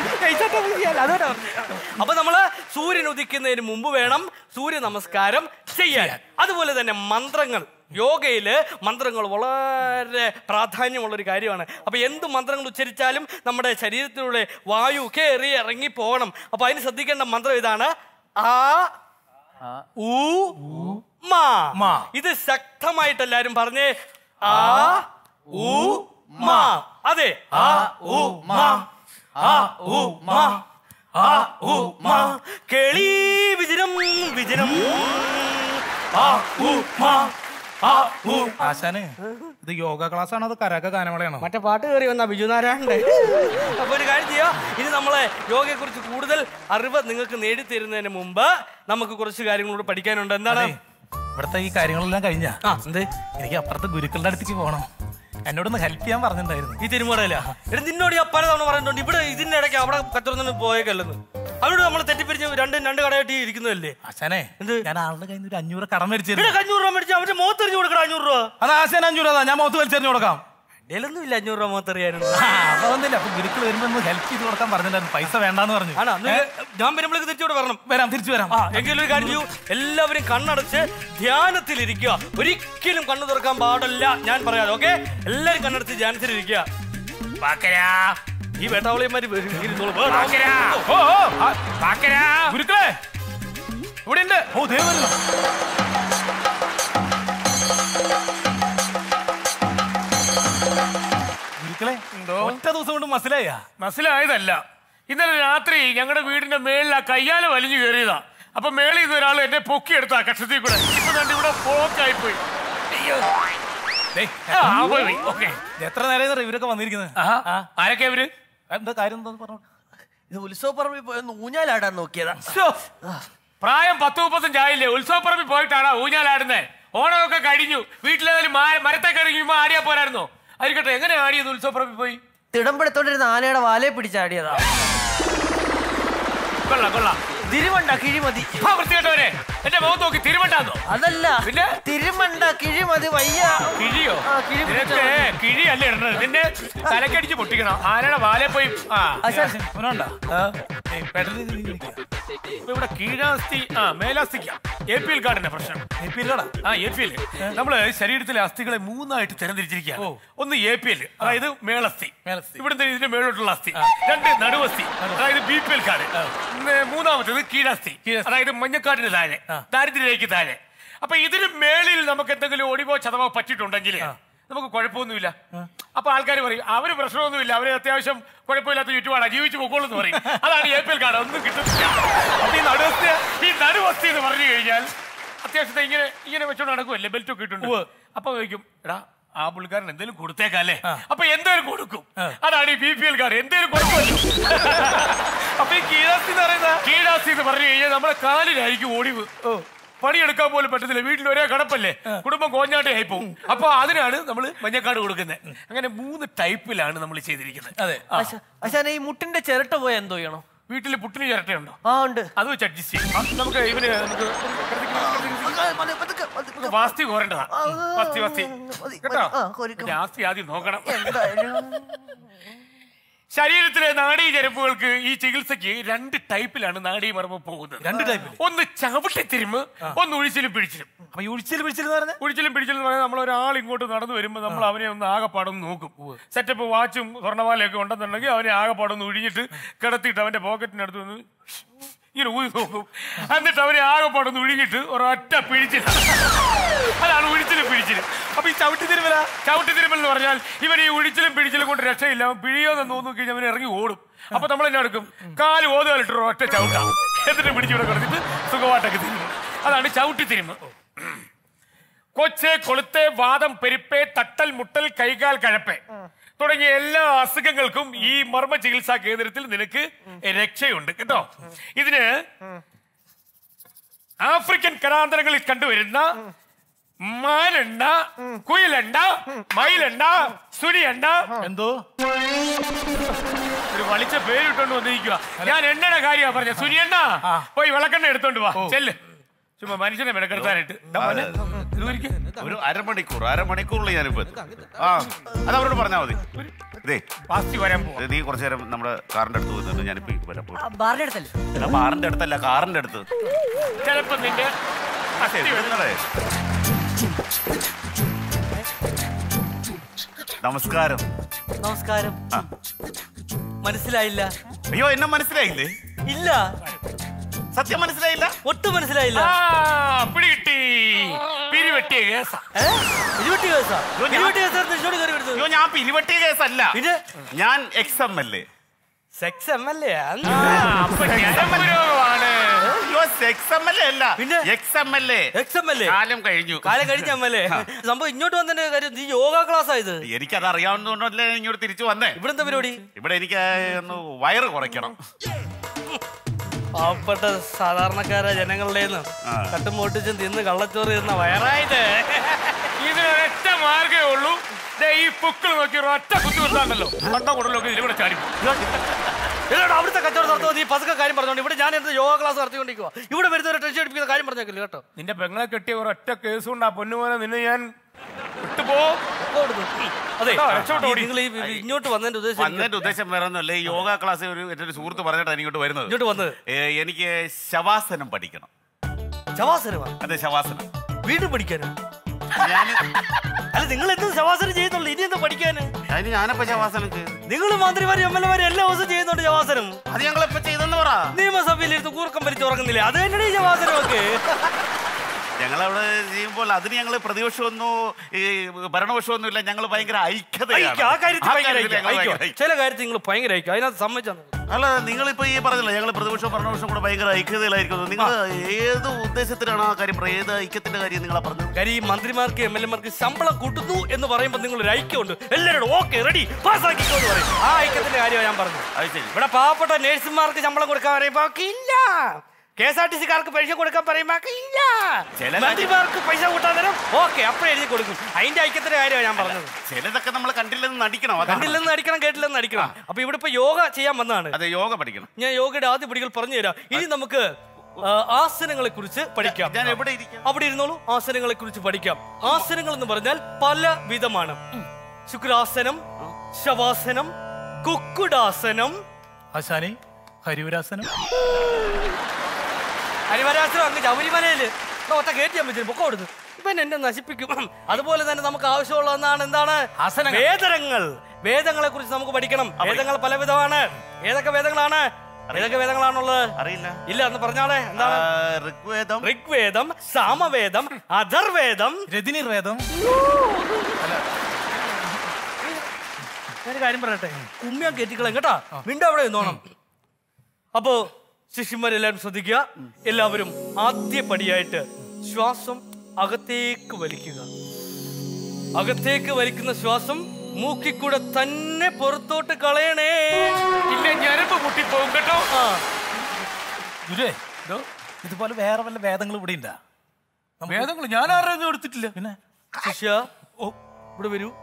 അപ്പൊ നമ്മള് സൂര്യൻ ഉദിക്കുന്നതിന് മുമ്പ് വേണം സൂര്യ നമസ്കാരം ചെയ്യാൻ. അതുപോലെ തന്നെ മന്ത്രങ്ങൾ, യോഗയില് മന്ത്രങ്ങൾ വളരെ പ്രാധാന്യമുള്ളൊരു കാര്യമാണ്. അപ്പൊ എന്ത് മന്ത്രങ്ങൾ ഉച്ചരിച്ചാലും നമ്മുടെ ശരീരത്തിലൂടെ വായു കയറി ഇറങ്ങി പോകണം. അപ്പൊ അതിന് ശ്രദ്ധിക്കേണ്ട മന്ത്രം ഇതാണ്: ആ ഊ മാ. ഇത് ശക്തമായിട്ട് എല്ലാരും പറഞ്ഞേ. ആ ഊ മാ. അതെ, ആ ഊ മാ, ആ ഊ മാ, ആ ഊ മാ. കേളി വിജനം വിജനം, ആ ഊ മാ. ആശാനെ, ഇത് യോഗ ക്ലാസ് ആണോ അത് കരാക്ക ഗാനമേളയാണോ? മറ്റേ പാട്ട് കയറി വന്നാ ബിജുനാരായണന്റെ. അപ്പൊ ഒരു കാര്യം ചെയ്യാം, ഇനി നമ്മളെ യോഗയെ കുറിച്ച് കൂടുതൽ അറിവ് നിങ്ങൾക്ക് നേടിത്തരുന്നതിന് മുമ്പ് നമുക്ക് കുറച്ച് കാര്യങ്ങളോട് പഠിക്കാനുണ്ട്. എന്താണ്? ഇവിടുത്തെ ഈ കാര്യങ്ങളെല്ലാം കഴിഞ്ഞാ എനിക്ക് അപ്പുറത്തെ ഗുരുക്കളുടെ അടുത്തേക്ക് പോകണം. എന്നോടൊന്ന് ഹെൽപ്പ് ചെയ്യാൻ പറഞ്ഞിട്ടുണ്ടായിരുന്നു. ഈ തിരുമുറയില്ല. എടാ, നിന്നോട് ഞാൻ പലതവണ പറഞ്ഞിട്ടുണ്ട് ഇവിടെ ഇതിന്റെ ഇടയ്ക്ക് അവിടെ കച്ചവടം പോയേക്കല്ലെന്ന്. അവരോട് നമ്മൾ തെറ്റിപ്പിരിച്ച് രണ്ട് കടയായിട്ട് ഇരിക്കുന്നതല്ലേ. ആശാനെ, ഞാൻ ആളുടെ കയ്യിൽ നിന്ന് ഒരു 500 കടം മേടിച്ചു. 500 രൂപ മേടിച്ചാൽ അവന്റെ മുഖത്തെറിഞ്ഞു കൊടുക്കണം. 500 രൂപ. അത് ആശാൻ 500 രൂപ ഞാൻ മുഖത്ത് വലിച്ചെറിഞ്ഞു കൊടുക്കാം. ഇടയിലൊന്നും ഇല്ല 500 രൂപ മുഖത്തെറിയാനൊന്നും. അതൊന്നുമില്ല. അപ്പൊ ഗുരുക്കൾ വരുമ്പോ ഹെൽപ്പ് ചെയ്ത് കൊടുക്കാൻ പറഞ്ഞിട്ടുണ്ടായിരുന്നു. പൈസ വേണ്ടാന്ന് പറഞ്ഞു. ആണോ? ഞാൻ വരുമ്പോഴേക്ക് തിരിച്ചോട് തിരിച്ചു വരാം. എങ്കിലും ഒരു കാര്യം ചെയ്യൂ, എല്ലാവരും കണ്ണടച്ച് ധ്യാനത്തിലിരിക്കുക. ഒരിക്കലും കണ്ണു തുറക്കാൻ പാടില്ല, ഞാൻ പറയാതെ. ഓക്കെ, എല്ലാരും കണ്ണടച്ച് ധ്യാനത്തിലിരിക്കുക. ഈ വേട്ടാവളിയന്മാര് ഗുരുക്കളെ ഇവിടെ ഉണ്ട്. ഓ, ദേവരുന്നു. ഗുരുക്കളെ, ഒറ്റ ദിവസം കൊണ്ട് മനസ്സിലായതല്ല. ഇന്നലെ രാത്രി ഞങ്ങളുടെ വീടിന്റെ മേളിൽ ആ കയ്യാല വലിഞ്ഞു കയറിയതാ. അപ്പൊ മേളിൽ നിന്ന് ഒരാൾ എന്നെ പൊക്കിയെടുത്താ കക്ഷത്തിൽ കൂടെ. ഇപ്പൊ തന്നെ ഇവിടെ ബ്ലോക്കായി പോയി. എത്ര നേരം ഇവരൊക്കെ വന്നിരിക്കുന്നത്? ആരൊക്കെ ഇവര്? എന്താ കാര്യം എന്താ പറഞ്ഞു? ഇത് ഉത്സവപ്പറമ്പിൽ പോയി ഊഞ്ഞാലാടാൻ നോക്കിയതാ. പ്രായം 10-35 ആയില്ലേ? ഉത്സവപ്പറമ്പിൽ പോയിട്ടാണ് ഊഞ്ഞാലാടുന്നേ. ഓണമൊക്കെ കഴിഞ്ഞു. വീട്ടിലേതായാലും മരത്തെ കഴിഞ്ഞു ആടിയാ പോരായിരുന്നോ? ആയിരിക്കട്ടെ, എങ്ങനെ ആടിയത്? ഉത്സവപ്പറമ്പിൽ പോയി തിടമ്പെടുത്തോണ്ടിരുന്ന ആനയുടെ വാലയെ പിടിച്ചാടിയതാ. കൊള്ളാം. തിരുമണ്ട കിഴിമതി. വൃത്തികെട്ടവരെ, എന്റെ മുഖത്ത് നോക്കി തിരുമണ്ടാന്നോ? അതല്ല, പിന്നെ തിരുമണ്ട കിഴിമതി. വയ്യ. കിഴിയോ? കിഴിയല്ലേ ഇടണത്? നിന്നെ തലക്കടിച്ച് പൊട്ടിക്കണം. ആനയുടെ വാലെ പോയി. ഇവിടെ കീഴാസ്ഥി മേലാസ്ഥിക്കാം APL കാർഡിന്റെ പ്രശ്നം. APL നമ്മള് ശരീരത്തിലെ അസ്ഥികളെ 3ആയിട്ട് തരംതിരിച്ചിരിക്കുകയാണ്. ഒന്ന് APL, അതായത് മേളസ്ഥി, ഇവിടുത്തെ ഇതിന്റെ മേളോട്ടുള്ള അസ്ഥി. 2 നടുവസ്ഥി, അതായത് BPL കാർഡ്. മൂന്നാമത്തേത് കീഴാസ്ഥി, അതായത് മഞ്ഞക്കാടിന് താഴെ, ദാരിദ്ര്യരേഖയ്ക്ക് താഴെ. അപ്പൊ ഇതിന് മേളിൽ നമുക്ക് എന്തെങ്കിലും ഒടിവോ ചതവോ പറ്റിയിട്ടുണ്ടെങ്കിൽ നമുക്ക് കുഴപ്പമൊന്നുമില്ല. അപ്പൊ ആൾക്കാർ പറയും അവര് പ്രശ്നമൊന്നുമില്ല, അവര് അത്യാവശ്യം കുഴപ്പമില്ലാത്ത ചുറ്റുപാടാ, ജീവിച്ചു പൊക്കോളെന്ന് പറയും. അതാണ് APL കാർഡ്. ഒന്നും കിട്ടുന്നില്ല. അപ്പൊ ഈ നടുവസ്ഥി എന്ന് പറഞ്ഞു കഴിഞ്ഞാൽ അത്യാവശ്യത്തെ ഇങ്ങനെ വെച്ചോണ്ട് നടക്കുമല്ലേ, ബെൽറ്റൊക്കെ ഇട്ടുണ്ട്. അപ്പൊ ചോദിക്കും, എടാ ആ പുള്ളിക്കാരൻ എന്തേലും കൊടുത്തേക്കല്ലേ? അപ്പൊ എന്തേലും കൊടുക്കും. അതാണ് ഈ BPL കാർഡ്. എന്തേലും കൊടുക്കുമല്ലോ. അപ്പൊ ഈ കീഴാസ്ഥി എന്ന് പറഞ്ഞു കഴിഞ്ഞാൽ നമ്മളെ കാലിലായിരിക്കും ഒടിവ്. പണിയെടുക്കാൻ പോലും പറ്റത്തില്ല. വീട്ടിൽ ഒരേ കടപ്പല്ലേ, കുടുംബം കോഞ്ഞാട്ടയായി പോകും. അപ്പൊ അതിനാണ് നമ്മൾ മഞ്ഞക്കാട് കൊടുക്കുന്നത്. അങ്ങനെ 3 ടൈപ്പിലാണ് നമ്മൾ ചെയ്തിരിക്കുന്നത്. അതെ. ഈ മുട്ടിന്റെ ചിരട്ട പോയാൽ എന്തോ ചെയ്യണം? വീട്ടിൽ പുട്ടിന് ചിരട്ടയുണ്ടോ? ആ, ഉണ്ട്. അത് വെച്ച് അഡ്ജസ്റ്റ് ചെയ്യും. നമുക്ക് വാസ്തി കോരേണ്ടതാ. കേട്ടോ, ആസ്തി ആദ്യം നോക്കണം. ശരീരത്തിലെ നാഡീചരമ്പുകൾക്ക് ഈ ചികിത്സയ്ക്ക് 2 ടൈപ്പിലാണ് നാഡീമർമ്മം പോകുന്നത്. 2 ടൈപ്പിൽ. ഒന്ന് ചവിട്ടിത്തിരിമ്പ്, ഒന്ന് ഒഴിച്ചിലും പിടിച്ചിലും. അപ്പൊ ഈ ഒഴിച്ചിലും പിടിച്ചിലും എന്ന് പറഞ്ഞാൽ നമ്മൾ ഒരാൾ ഇങ്ങോട്ട് നടന്നു വരുമ്പോൾ നമ്മൾ അവനെ ഒന്ന് ആകെപ്പാടൊന്ന് നോക്കും. സെറ്റപ്പ് വാച്ചും സ്വർണ്ണമാലയൊക്കെ ഉണ്ടെന്നുണ്ടെങ്കിൽ അവനെ ആകെപ്പാടൊന്ന് ഒഴിഞ്ഞിട്ട് കിടത്തിയിട്ട് അവന്റെ പോക്കറ്റിനടുത്ത് ഇങ്ങനെ ഊതി നോക്കും. എന്നിട്ട് അവരെ ആകെപ്പാടൊന്ന് ഒഴുകിയിട്ട് ഒരൊറ്റ പിഴിച്ചില്ല. അതാണ് ഒഴിച്ചിലും പിഴിച്ചിലും. അപ്പൊ ഈ ചവിട്ടി തിരുമൽ എന്ന് പറഞ്ഞാൽ ഇവർ ഈ ഒഴിച്ചിലും പിഴിച്ചിലും കൊണ്ട് രക്ഷയില്ല. പിഴിയോന്ന് തോന്നു കഴിഞ്ഞാൽ അവൻ ഇറങ്ങി ഓടും. അപ്പൊ നമ്മൾ എന്നെ എടുക്കും, കാല് ഓതുകാലിട്ട് ഒറ്റ ചവിട്ടാം, എന്നിട്ട് പിടിച്ചിവിടെ കിടന്നിട്ട് സുഖമായിട്ടൊക്കെ തിരുമും. അതാണ് ചവിട്ടി തിരുമ. കൊച്ചെ, കൊളുത്തെ, വാദം, പെരുപ്പേ, തട്ടൽ, മുട്ടൽ, കൈകാൽ കഴപ്പേ തുടങ്ങിയ എല്ലാ അസുഖങ്ങൾക്കും ഈ മർമ്മ ചികിത്സാ കേന്ദ്രത്തിൽ നിനക്ക് രക്ഷയുണ്ട് കേട്ടോ. ഇതിന് ആഫ്രിക്കൻ കനാന്തരങ്ങളിൽ കണ്ടുവരുന്ന മാനെണ്ണ, കുയിലെണ്ണ, മയിലെണ്ണ, സുനിയെണ്ണ, എന്തോ ഒരു വളിച്ച പേരിട്ടോണ്ട് വന്നിരിക്കുക. ഞാൻ എണ്ണയുടെ കാര്യമാണ് പറഞ്ഞ. സുനിയെണ്ണ പോയി വിളക്കെണ്ണ എടുത്തോണ്ട് വാ, ചെല്ല്. ചുമ്മാ മനുഷ്യനെ മെനക്കെടുത്താനായിട്ട് ഒരു അരമണിക്കൂറിൽ ഞാനിപ്പോ അതവരോട് പറഞ്ഞാൽ മതി. നീ കുറച്ചു നേരം നമ്മുടെ കാറിന്റെ അടുത്ത് പോയിട്ട് ഞാനിപ്പോ ബാറിന്റെ അടുത്തല്ല, കാറിന്റെ അടുത്ത്. ചിലപ്പോ നിന്റെ നമസ്കാരം. നമസ്കാരം. മനസ്സിലായില്ല. അയ്യോ, എന്നെ മനസ്സിലായില്ലേ? ഇല്ല, സത്യം മനസ്സിലായില്ല. ഒട്ടും മനസ്സിലായില്ല. പിടികിട്ടി. പിരിവെട്ടിയ കേസാ. പിരിവെട്ടിയ കേസാ? അയ്യോ, ഞാൻ പിരിവെട്ടിയ കേസല്ല, ഞാൻ XMLA. സെക്സ് MLA അല്ല, കാലം കഴിഞ്ഞു. MLA സംഭവം ഇങ്ങോട്ട് വന്നതിന്റെ കാര്യം നീ യോഗ ക്ലാസ് ആയത് എനിക്കത് അറിയാവുന്നതുകൊണ്ടല്ലേ ഇങ്ങോട്ട് തിരിച്ചു വന്നേ. ഇവിടെ എന്താ പരിപാടി? ഇവിടെ എനിക്ക് ഒന്ന് വയറ് കുറയ്ക്കണം. പാവപ്പെട്ട സാധാരണക്കാര ജനങ്ങളുടെ കട്ടും മോട്ടിച്ചും തിന്ന് കള്ളച്ചോറ് തിന്ന വയറായിട്ട് ഇതിനൊരൊറ്റ മാർഗേ ഉള്ളൂ. ഈ പൊക്കിൾ നോക്കി ഒറ്റ കുത്തി കൊടുത്താണല്ലോ കണ്ടോ കൂടലൊക്കെ ഇതിലൂടെ ചാടി. അവിടുത്തെ കച്ചവടം നടത്തുമോ? നീ പതുക്കെ കാര്യം പറഞ്ഞോണ്ട് ഇവിടെ ഞാൻ എന്താ യോഗ ക്ലാസ് നടത്തിക്കൊണ്ടിരിക്കുക. ഇവിടെ വരുന്നവരെ ടെൻഷൻ അടിപ്പിക്കുന്ന കാര്യം പറഞ്ഞേക്കില്ല കേട്ടോ. നിന്റെ പെങ്ങളെ കെട്ടിയ ഒരൊറ്റ കേസ് കൊണ്ട് ആ പൊന്നുപോലെ നിന്നെ ഞാൻ വിട്ടുപോ. അതെ, നിങ്ങൾ ഇങ്ങോട്ട് വന്നതിന്റെ ഉദ്ദേശം വേറെ ഒന്നുമല്ല. ഈ യോഗ ക്ലാസ് എന്റെ ഒരു സുഹൃത്ത് പറഞ്ഞിട്ടാണ് ഇങ്ങോട്ട് വരുന്നത്. ഇങ്ങോട്ട് വന്നത് എനിക്ക് ശവാസനം പഠിക്കണം. ശവാസനമാ? അതെ, ശവാസനം. വീണ്ടും പഠിക്കാനോ? അല്ല, നിങ്ങൾ എന്തും ശവാസനം ചെയ്യുന്നുള്ളൂ, ഇനി എന്താ പഠിക്കാന്? അതിന് ഞാനപ്പോ ശവാസനം ചെയ്തു. നിങ്ങൾ മന്ത്രിമാരും MLA എല്ലാ ദിവസവും ചെയ്യുന്നുണ്ട് ശവാസനം. അത് ഞങ്ങൾ എപ്പോ ചെയ്തെന്ന് പറ. നിയമസഭയിലിരുന്ന് കൂർക്കം വലിച്ച് ഉറങ്ങുന്നില്ലേ? അത് തന്നെയാണ് ഈ ശവാസനമൊക്കെ. ഞങ്ങളവിടെ ചെയ്യുമ്പോൾ അതിന് ഞങ്ങൾ പ്രതിപക്ഷമൊന്നും ഭരണപക്ഷമൊന്നും ഇല്ല. ഞങ്ങൾ ഭയങ്കര ഐക്യതയാണ്. ചില കാര്യത്തിൽ നിങ്ങൾ ഭയങ്കര ഐക്യം, അതിനകത്ത് സമ്മതിച്ചാണ്. അല്ല, നിങ്ങളിപ്പോ ഈ പറഞ്ഞില്ല ഞങ്ങൾ പ്രതിപക്ഷവും ഭരണപക്ഷവും കൂടെ ഭയങ്കര ഐക്യതയിലായിരിക്കുന്നു. നിങ്ങൾ ഏത് ഉദ്ദേശത്തിലാണ് ആ കാര്യം, ഏത് ഐക്യത്തിന്റെ കാര്യം നിങ്ങളാ പറഞ്ഞത്? കാര്യം ഈ മന്ത്രിമാർക്ക് MLA-മാർക്ക് ശമ്പളം കൂട്ടുന്നു എന്ന് പറയുമ്പോൾ നിങ്ങൾ ഒരു ഐക്യമുണ്ട്. എല്ലാവരും ഓക്കെ റെഡി പാസ്സാക്കിക്കോ എന്ന് പറയും. ആ ഐക്യത്തിന്റെ കാര്യമാണ് ഞാൻ പറഞ്ഞത്. ഇവിടെ പാവപ്പെട്ട നേഴ്സുമാർക്ക് ശമ്പളം കൊടുക്കാൻ പറയുമ്പോ ഇല്ല, KSRTC-കാർക്ക് പൈസ കൊടുക്കാൻ പറയുമ്പോ ഇല്ല, മന്ത്രിമാർക്ക് പൈസ കൂട്ടാൻ തരാം ഓക്കെ അപ്പഴേ എഴുതി കൊടുക്കും. അതിന്റെ ഐക്യത്തിന്റെ കാര്യമാണ് ഞാൻ പറഞ്ഞത്. ചിലതൊക്കെ നമ്മൾ കണ്ടില്ലെന്ന് നടിക്കണം, കണ്ടില്ലെന്ന് നടിക്കണം, കേട്ടില്ലെന്ന് നടിക്കണം. അപ്പൊ ഇവിടെ ഇപ്പൊ യോഗ ചെയ്യാൻ വന്നതാണ്. അതെ, യോഗ പഠിക്കണം. ഞാൻ യോഗയുടെ ആദ്യ പടികൾ പറഞ്ഞു തരാം. ഇനി നമുക്ക് ആസനങ്ങളെ കുറിച്ച് പഠിക്കാം. ഞാൻ എവിടെ ഇരിക്കാം? അവിടെ ഇരുന്നോളൂ. ആസനങ്ങളെ കുറിച്ച് പഠിക്കാം. ആസനങ്ങൾ എന്ന് പറഞ്ഞാൽ പല വിധമാണ്. ശുക്രാസനം, ശവാസനം, കുക്കുടാസനം, ആശാനെ ഹരിവരാസനം. ഹരിവരാസനം അങ്ങ് ശബരിമലയില് ഒറ്റ കയറ്റി ഞാൻ വെച്ചിട്ട് പൊക്കം കൊടുത്തു. ഇവൻ എന്നെ നശിപ്പിക്കും. അതുപോലെ തന്നെ നമുക്ക് ആവശ്യമുള്ള ഒന്നാണ് എന്താണ്? വേദങ്ങൾ. വേദങ്ങളെ കുറിച്ച് നമുക്ക് പഠിക്കണം. വേദങ്ങൾ പല വിധമാണ്. ഏതൊക്കെ വേദങ്ങളാണ്? ഏതൊക്കെ വേദങ്ങളാണുള്ളത്? അറിയില്ല. ഇല്ല എന്ന് പറഞ്ഞാളെ. എന്താണ്? ഋഗ്വേദം, സാമവേദം, അഥർവേദം, രതിനിർവേദം. ഞാൻ കാര്യം പറയട്ടെ, കുമ്മിയാൻ കയറ്റിക്കളയും കേട്ടാ. വീണ്ടും അവിടെ നിന്നോണം. അപ്പോ ശിഷ്യന്മാരെല്ലാവരും ശ്രദ്ധിക്കുക. എല്ലാവരും ആദ്യ പടിയായിട്ട് ശ്വാസം അകത്തേക്ക് വലിക്കുക. അകത്തേക്ക് വലിക്കുന്ന ശ്വാസം മൂക്കിക്കൂടെ തന്നെ പുറത്തോട്ട് കളയണേ. ഇല്ല, ഞരമ്പ് പൊട്ടിപ്പോകും കേട്ടോ. ഇതുപോലെ വേറെ വല്ല വേദങ്ങൾ ഇവിടെ ഉണ്ടാ? വേദങ്ങൾ ഞാൻ ആരും എടുത്തിട്ടില്ല. പിന്നെ ശിഷ്യ ഇവിടെ വരൂ.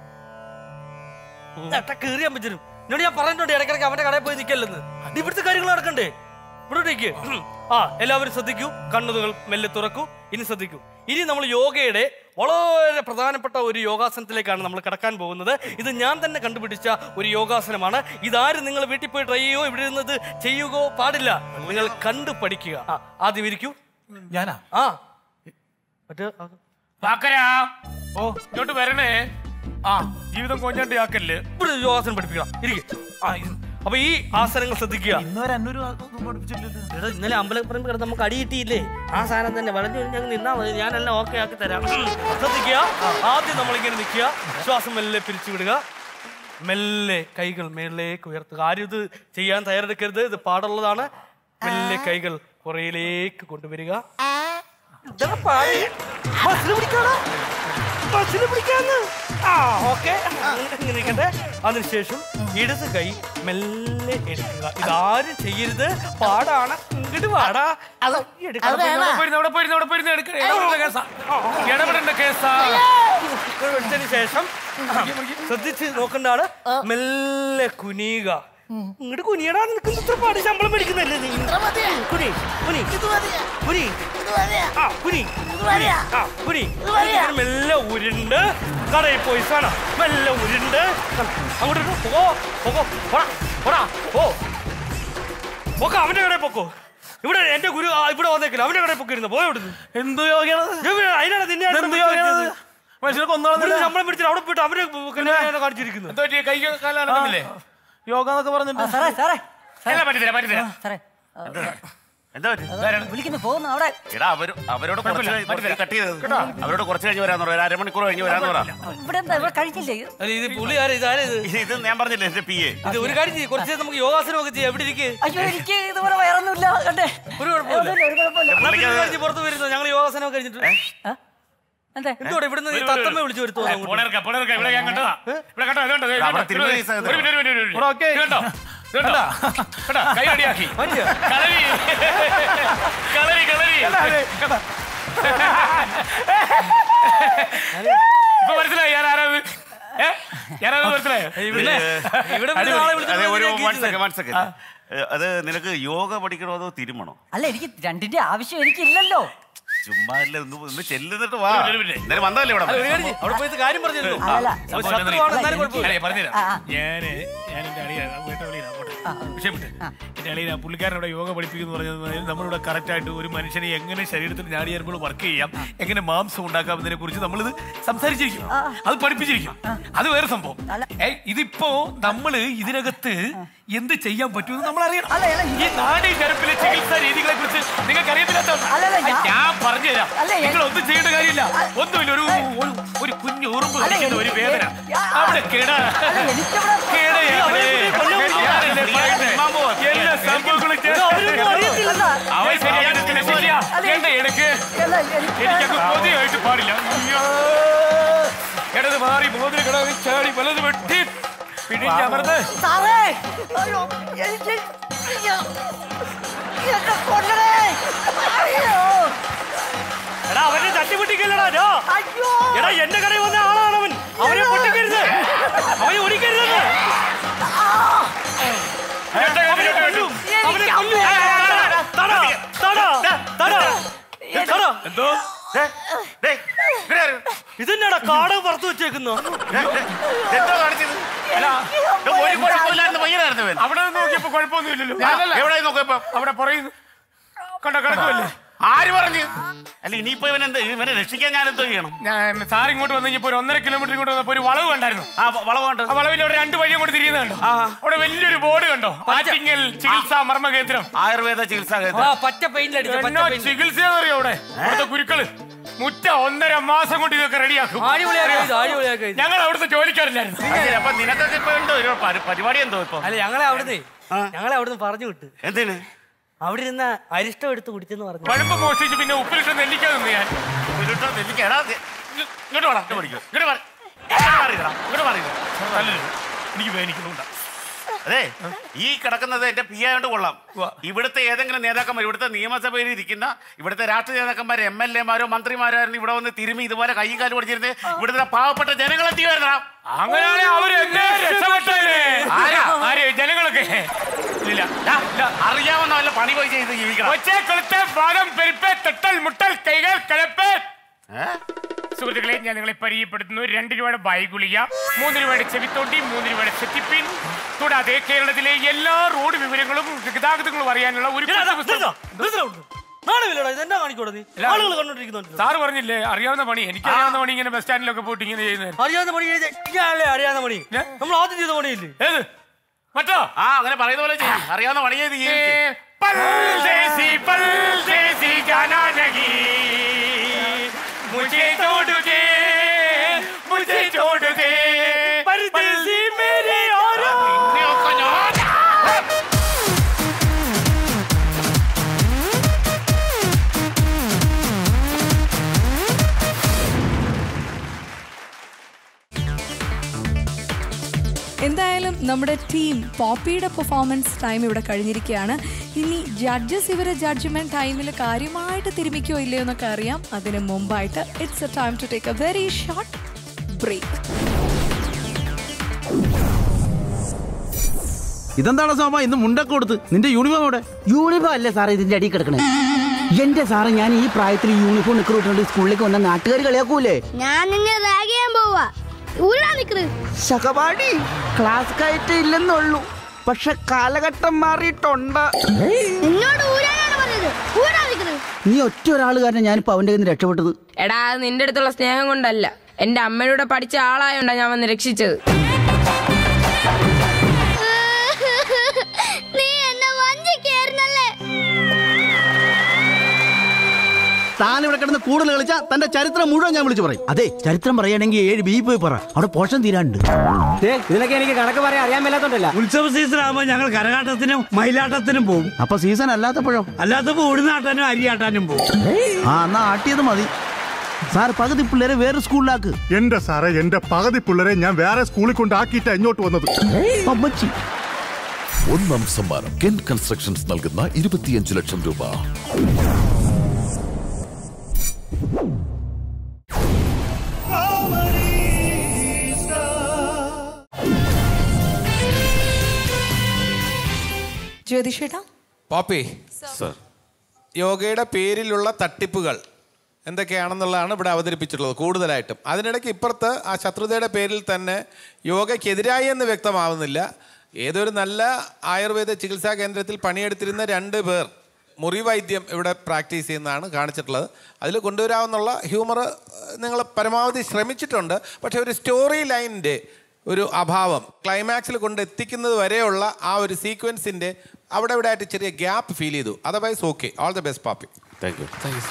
കീറിയാൻ പറ്റും. എന്നോട് ഞാൻ പറഞ്ഞിട്ടുണ്ട് ഇടയ്ക്കിടയ്ക്ക് അവന്റെ കടയിൽ പോയി നിൽക്കല്ലെന്ന്. ഇവിടുത്തെ കാര്യങ്ങൾ നടക്കണ്ടേ? ഇവിടെ എല്ലാവരും ശ്രദ്ധിക്കൂ. കണ്ണുകൾ മെല്ലെ തുറക്കൂ. ഇനി ശ്രദ്ധിക്കൂ. ഇനി നമ്മൾ യോഗയുടെ വളരെ പ്രധാനപ്പെട്ട ഒരു യോഗാസനത്തിലേക്കാണ് നമ്മൾ കടക്കാൻ പോകുന്നത്. ഇത് ഞാൻ തന്നെ കണ്ടുപിടിച്ച ഒരു യോഗാസനമാണ്. ഇതാരും നിങ്ങൾ വീട്ടിൽ പോയി ട്രൈ ചെയ്യോ ഇവിടെ ഇരുന്നത് ചെയ്യുകയോ പാടില്ല. നിങ്ങൾ കണ്ടു പഠിക്കുക. ആദ്യം ഇരിക്കൂ. ഞാനാ? മറ്റേ ഇങ്ങോട്ട് വരണേ. ജീവിതം കൊഞ്ഞാണ്ടി ആക്കല്ലേ. ഇവിടെ യോഗാസനം പഠിപ്പിക്കണം. ഇരിക്കും. അപ്പൊ ഈ ആസനങ്ങൾ ശ്രദ്ധിക്കുക. ഇന്നുവരെ അന്നൊരു പഠിപ്പിച്ചിട്ടില്ല. ഇന്നലെ അമ്പലപ്പുറം കിടന്ന് നമുക്ക് അടി കിട്ടിയില്ലേ? ആ സാധനം തന്നെ വളഞ്ഞു ഞങ്ങൾ നിന്നാ മതി, ഞാനെല്ലാം ഓക്കെ ആക്കി തരാം. ശ്രദ്ധിക്കുക. ആദ്യം നമ്മളിങ്ങനെ നിൽക്കുക, ശ്വാസം മെല്ലെ പിരിച്ചു വിടുക, മെല്ലെ കൈകൾ മേളിലേക്ക് ഉയർത്തുക. ആരും ഇത് ചെയ്യാൻ തയ്യാറെടുക്കരുത്, ഇത് പാടുള്ളതാണ്. മെല്ലെ കൈകൾ പുറയിലേക്ക് കൊണ്ടുവരിക. അതിനുശേഷം ഇടത് കൈ മെല്ലെ എടുക്കുക. ഇതാരും ചെയ്യരുത്, പാടാണ്. ഇങ്ങോട്ട് പാടാ. ഇടപെടേണ്ട കേസാ. എടുത്തതിന് ശേഷം ശ്രദ്ധിച്ച് നോക്കേണ്ടതാണ്. മെല്ലെ കുനിയുക. ഇങ്ങോട്ട് കുനിയടാ. നിനക്ക് ഇത്ര പാട് ശമ്പളം മേടിക്കുന്നല്ലേ നീ? കുനി കുനി കുനി കുനി. മെല്ലെ ഉരുണ്ട് കടയിൽ പോയി സാധനം മെല്ലെ ഉരുണ്ട് അങ്ങോട്ട് പോകോ പോകോ പോടാ പോ പോക്ക. അവന്റെ കടയിൽ പൊക്കോ. ഇവിടെ എന്റെ ഗുരു ഇവിടെ വന്നേക്കില്ല. അവന്റെ കടയിൽ പൊക്കിരുന്നു. പോയി ഇവിടുന്ന്. എന്ത് യോഗ്യാണ് അതിനാണ് നിന്നെ മനുഷ്യനെ കൊന്നോളാം. ശമ്പളം മേടിച്ചിട്ട് അവിടെ പോയിട്ട് അവരെ കാണിച്ചിരിക്കുന്നു. കൈ കാലല്ലേ യോഗ എന്നൊക്കെ പറഞ്ഞിട്ട് അവരോട് കട്ട് ചെയ്തത്. അവരോട് കുറച്ച് കഴിഞ്ഞ് വരാന്ന് പറയാം. അരമണിക്കൂർ കഴിഞ്ഞ് വരാന്ന് പറയാം. ഇത് ഞാൻ പറഞ്ഞില്ലേ എന്റെ പി എ. ഇത് ഒരു കാര്യം ചെയ്യും, കുറച്ച് നമുക്ക് യോഗാസനം ഒക്കെ ചെയ്യാം. എവിടെ ഇരിക്കും? ഒരു കുഴപ്പമില്ല. പുറത്ത് വരുന്നു. ഞങ്ങൾ യോഗാസനം കഴിഞ്ഞിട്ട് എന്തോടെ ഇവിടുന്ന് തത്തമ്മ വിളിച്ചു വരുത്തുവോ? കൈ അടിയാക്കി കളരി കളരി കളരി. ഇപ്പൊ മനസ്സിലായി ഞാൻ ആരാത്? ഞാനത് മനസ്സിലായോ? അത് നിനക്ക് യോഗ പഠിക്കണോ അതോ തിരുമണോ? അല്ല, എനിക്ക് രണ്ടിന്റെ ആവശ്യം എനിക്കില്ലല്ലോ. ചുമ്മാ ഒന്ന് ചെല്ലുന്നിട്ട് വാ. എന്തായാലും വന്നതല്ലേ ഇവിടെ. അവിടെ പോയിട്ട് കാര്യം പറഞ്ഞല്ലോ. ഞാന് എന്റെ അളിയ പുള്ളിക്കാരൻ ഇവിടെ യോഗ പഠിപ്പിക്കുന്നു പറഞ്ഞത് നമ്മളിവിടെ കറക്റ്റ് ആയിട്ട് ഒരു മനുഷ്യനെ എങ്ങനെ ശരീരത്തിൽ ഞാടിയാർമ്പോൾ വർക്ക് ചെയ്യാം, എങ്ങനെ മാംസം ഉണ്ടാക്കാമെന്നതിനെ കുറിച്ച് നമ്മളിത് സംസാരിച്ചിരിക്കും, അത് പഠിപ്പിച്ചിരിക്കും. അത് വേറെ സംഭവം. ഇതിപ്പോ നമ്മള് ഇതിനകത്ത് എന്ത് ചെയ്യാൻ പറ്റുമെന്ന് നമ്മൾ അറിയണം. ഈ നാടീ ഞരമ്പിലെ ചികിത്സാ രീതികളെ കുറിച്ച് നിങ്ങൾക്ക് അറിയത്തില്ലാത്ത ഞാൻ പറഞ്ഞുതരാം. നിങ്ങൾ ഒന്നും ചെയ്യേണ്ട കാര്യമില്ല. ഒന്നുമില്ല. ഒരു കുഞ്ഞു ഉറുമ്പ് കളിക്കുന്ന ഒരു വേദന അവിടെ എല്ലാ സംഭവങ്ങളും എനിക്കങ്ങ് കൊതിയായിട്ട് പാടില്ല. ഇടത് മാറി മോതിര കിടന്ന് ചാടി വലത് വെട്ടി പിടിഞ്ഞമർന്ന് എടാ അവനെ തട്ടിപ്പൊട്ടിക്കല്ലടാ. എടാ എന്റെ കടയിൽ വന്ന ആളാണ് അവൻ. അവനെ പൊട്ടിക്കരുത്, അവനെ ഓടിക്കരുത്. ഇതെന്നാടാ കാട് പുറത്തു വെച്ചേക്കുന്നു? അവിടെ നോക്കിയപ്പോ കുഴപ്പമൊന്നുമില്ലല്ലോ. എവിടെ നോക്കിയപ്പോ അവിടെ പറയുന്നു കണ്ടോ കിടക്കുമല്ലേ. ആര് പറഞ്ഞു? അല്ല ഇനിയിപ്പോ ഇവനെ രക്ഷിക്കാൻ ഞാൻ എന്തോ ചെയ്യണം? ഞാൻ സാർ ഇങ്ങോട്ട് വന്നു കഴിഞ്ഞപ്പോ 1.5 കിലോമീറ്റർ ഇങ്ങോട്ട് വന്നപ്പോ ഒരു വളവ് കണ്ടായിരുന്നു. ആ വളവ് കണ്ടു. ആ വളവിൽ അവിടെ 2 വഴിയും കൂടെ തിരിയുന്നത് കണ്ടോ? അവിടെ വലിയൊരു ബോർഡ് കണ്ടോ? ആറ്റിങ്ങൽ ചികിത്സാ മർമ്മ കേന്ദ്രം, ആയുർവേദ ചികിത്സാ കേന്ദ്രം. പച്ച പെയിന്റ് ചികിത്സയെന്നറിയോ അവിടെ? അവിടുത്തെ ഗുരുക്കള് മുറ്റ 1.5 മാസം കൊണ്ട് ഇതൊക്കെ റെഡിയാക്കും. ഞങ്ങൾ അവിടുത്തെ ജോലിക്കാരില്ലായിരുന്നു. അപ്പൊ നിനക്കൊക്കെ ഇപ്പൊ ഉണ്ടോ ഒരു പരിപാടി എന്തോ ഇപ്പൊ? അല്ല ഞങ്ങളെ അവിടുന്ന് പറഞ്ഞു വിട്ടു. എന്തിന്? അവിടെ ഇരുന്ന അരിഷ്ടം എടുത്ത് കുടിച്ചെന്ന് പറഞ്ഞു. പഴുപ്പ് മോഷ്ടിച്ച് പിന്നെ ഉപ്പിലിട്ട് നെല്ലിക്കാതെ ഞാൻ എനിക്ക് വേദനിക്കുന്നുണ്ട്. അതെ ഈ കിടക്കുന്നത് എന്റെ പി ആയോണ്ട് കൊള്ളാം. ഇവിടുത്തെ ഏതെങ്കിലും നേതാക്കന്മാർ, ഇവിടുത്തെ നിയമസഭയിൽ ഇരിക്കുന്ന ഇവിടുത്തെ രാഷ്ട്രീയ നേതാക്കന്മാർ, MLA മാരോ മന്ത്രിമാരായിരുന്നു ഇവിടെ വന്ന് തിരുമി ഇതുപോലെ കൈയും കാലും പഠിച്ചിരുന്നത് ഇവിടുത്തെ പാവപ്പെട്ട ജനങ്ങളെ തീരുമാനം. അങ്ങനെയാണ് ജനങ്ങളൊക്കെ അറിയാവുന്ന വല്ല പണി പോയി ചെയ്ത് ജീവിക്കണം. സുഹൃത്തുക്കളെ, ഞാൻ നിങ്ങളെ പരിചയപ്പെടുത്തുന്നു. 2 രൂപയുടെ ബൈഗുളിക, 3 രൂപയുടെ ചെവിത്തോണ്ടി, 3 രൂപയുടെ സെറ്റിപ്പിൻ, കൂടാതെ കേരളത്തിലെ എല്ലാ റോഡ് വിവരങ്ങളും ഗതാഗതങ്ങളും അറിയാനുള്ള ഒരു സാറ് പറഞ്ഞില്ലേ അറിയാവുന്ന പണി. എനിക്ക് അറിയാവുന്ന പണി ഇങ്ങനെ ബസ് സ്റ്റാൻഡിലൊക്കെ പോയിട്ട് ഇങ്ങനെ ചെയ്യുന്നത്. അറിയാവുന്ന പണി നമ്മൾ ആദ്യം ചെയ്ത പണിയില്ലേ? ഏത് മറ്റോ ആ അങ്ങനെ പറയുന്ന പോലെ ചെയ്യും. അറിയാവുന്ന പണി ചെയ്ത് എന്തായാലും നമ്മുടെ ടീം പോപ്പിയുടെ പെർഫോമൻസ് ടൈം ഇവിടെ കഴിഞ്ഞിരിക്കുകയാണ്. ഇനി ജഡ്ജസ് ഇവരെ ജഡ്ജ്മെന്റ് ടൈമിൽ കാര്യമായിട്ട് തിരുമിക്കോ ഇല്ലയോ എന്നൊക്കെ അറിയാം. അതിന് മുമ്പായിട്ട് it's a time to take a very short break. ഇതെന്താണ് സോമ ഇന്ന് മുണ്ടൊക്കെ കൊടുത്ത്? നിന്റെ യൂണിഫോം എവിടെ? യൂണിഫോം അല്ലേ സാറേ ഇതിന്റെ അടിയിൽ കിടക്കണേ. എന്റെ സാറേ ഞാൻ ഈ പ്രായത്തിൽ യൂണിഫോം നിൽക്കിട്ടുണ്ട് സ്കൂളിലേക്ക് വന്ന നാട്ടുകാർ കളിയാക്കൂലേ? ഞാൻ നിന്നെ റാഗ് ചെയ്യാൻ പോവാ. ശകപാടി ക്ലാസ് കയറ്റ ഇല്ലെന്നുള്ളൂ, പക്ഷെ കാലഘട്ടം മാറിയിട്ടുണ്ട്. നീ ഒറ്റ ഒരാൾ കാരണം ഞാനിപ്പോ അവന്റെ കയ്യിൽ നിന്ന് രക്ഷപ്പെട്ടത്. എടാ നിന്റെ അടുത്തുള്ള സ്നേഹം കൊണ്ടല്ല, എന്റെ അമ്മയുടെ പഠിച്ച ആളായോണ്ടാ ഞാൻ വന്ന് രക്ഷിച്ചത്. താൻ ഇവിടെ കിടന്ന് കൂടുതൽ കളിച്ചാ തന്റെ ചരിത്രം മുഴുവൻ ഞാൻ വിളിച്ചു പറയും. അതെ, ചരിത്രം പറയുകയാണെങ്കിൽ 7 ബി പോയി പറ, അവിടെ പോഷൻ തീരാണ്ട്. ഇതിനൊക്കെ എനിക്ക് കണക്ക് പറയാൻ അറിയാൻ മേലാത്തോണ്ടല്ല. ഉത്സവ സീസൺ ആകുമ്പോ ഞങ്ങൾ കരകാട്ടത്തിനും മയിലാട്ടത്തിനും പോകും. അപ്പൊ സീസൺ അല്ലാത്തപ്പോഴോ? അല്ലാത്തപ്പോ ഉഴുന്നാട്ടാനും അരിയാട്ടാനും പോകും. ആ എന്നാ ആട്ടിയത് മതി സാർ. പകുതി പിള്ളേരെ വേറെ സ്കൂളിലാക്ക്. എന്റെ സാറേ, എന്റെ പകുതി പിള്ളേരെ ഞാൻ വേറെ സ്കൂളിൽ കൊണ്ടാക്കിയിട്ടാ ഇങ്ങോട്ട് വന്നത്. ഒന്നാം സമ്മാനം കെൻ കൺസ്ട്രക്ഷൻസ് നൽകുന്ന 25 ലക്ഷം രൂപ. ജ്യോതിഷേട്ടാ, പോപ്പി സർ, യോഗയുടെ പേരിലുള്ള തട്ടിപ്പുകൾ എന്തൊക്കെയാണെന്നുള്ളതാണ് ഇവിടെ അവതരിപ്പിച്ചിട്ടുള്ളത് കൂടുതലായിട്ടും. അതിനിടയ്ക്ക് ഇപ്പുറത്ത് ആ ശത്രുതയുടെ പേരിൽ തന്നെ യോഗയ്ക്കെതിരായി എന്ന് വ്യക്തമാവുന്നില്ല. ഏതൊരു നല്ല ആയുർവേദ ചികിത്സാ കേന്ദ്രത്തിൽ പണിയെടുത്തിരുന്ന 2 പേർ മുറിവൈദ്യം ഇവിടെ പ്രാക്ടീസ് ചെയ്യുന്നതാണ് കാണിച്ചിട്ടുള്ളത്. അതിൽ കൊണ്ടുവരാമെന്നുള്ള ഹ്യൂമർ നിങ്ങൾ പരമാവധി ശ്രമിച്ചിട്ടുണ്ട്. പക്ഷേ ഒരു സ്റ്റോറി ലൈനിൻ്റെ ഒരു അഭാവം, ക്ലൈമാക്സിൽ കൊണ്ടെത്തിക്കുന്നത് വരെയുള്ള ആ ഒരു സീക്വൻസിൻ്റെ അവിടെ ഇവിടെ ആയിട്ട് ചെറിയ ഗ്യാപ്പ് ഫീൽ ചെയ്തു. Otherwise okay. All the best Poppy. Thank you.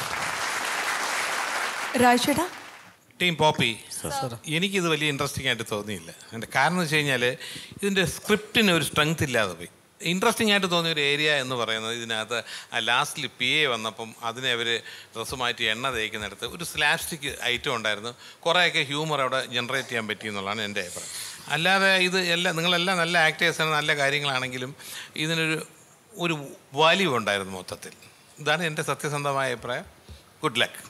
രാജേട്ടാ, ടീം പോപ്പി, എനിക്കിത് വലിയ ഇൻട്രസ്റ്റിംഗ് ആയിട്ട് തോന്നിയില്ല. എൻ്റെ കാരണം എന്ന് വെച്ച് കഴിഞ്ഞാൽ ഇതിൻ്റെ സ്ക്രിപ്റ്റിന് ഒരു സ്ട്രെങ്ത് ഇല്ലാതെ പോയി. ഇൻട്രസ്റ്റിംഗ് ആയിട്ട് തോന്നിയ ഒരു ഏരിയ എന്ന് പറയുന്നത് ഇതിനകത്ത് ആ ലാസ്റ്റിൽ PA വന്നപ്പം അതിനെ അവർ ഡ്രസ്സ് മാറ്റി എണ്ണ തേക്കുന്നിടത്ത് ഒരു സ്ലാപ്സ്റ്റിക് ഐറ്റം ഉണ്ടായിരുന്നു. കുറേയൊക്കെ ഹ്യൂമർ അവിടെ ജനറേറ്റ് ചെയ്യാൻ പറ്റി എന്നുള്ളതാണ് എൻ്റെ അഭിപ്രായം. അല്ലാതെ ഇത് നിങ്ങളെല്ലാം നല്ല ആക്ടേഴ്സാണ്, നല്ല കാര്യങ്ങളാണെങ്കിലും ഇതിനൊരു വാല്യൂ ഉണ്ടായിരുന്നു മൊത്തത്തിൽ. ഇതാണ് എൻ്റെ സത്യസന്ധമായ അഭിപ്രായം. Good luck.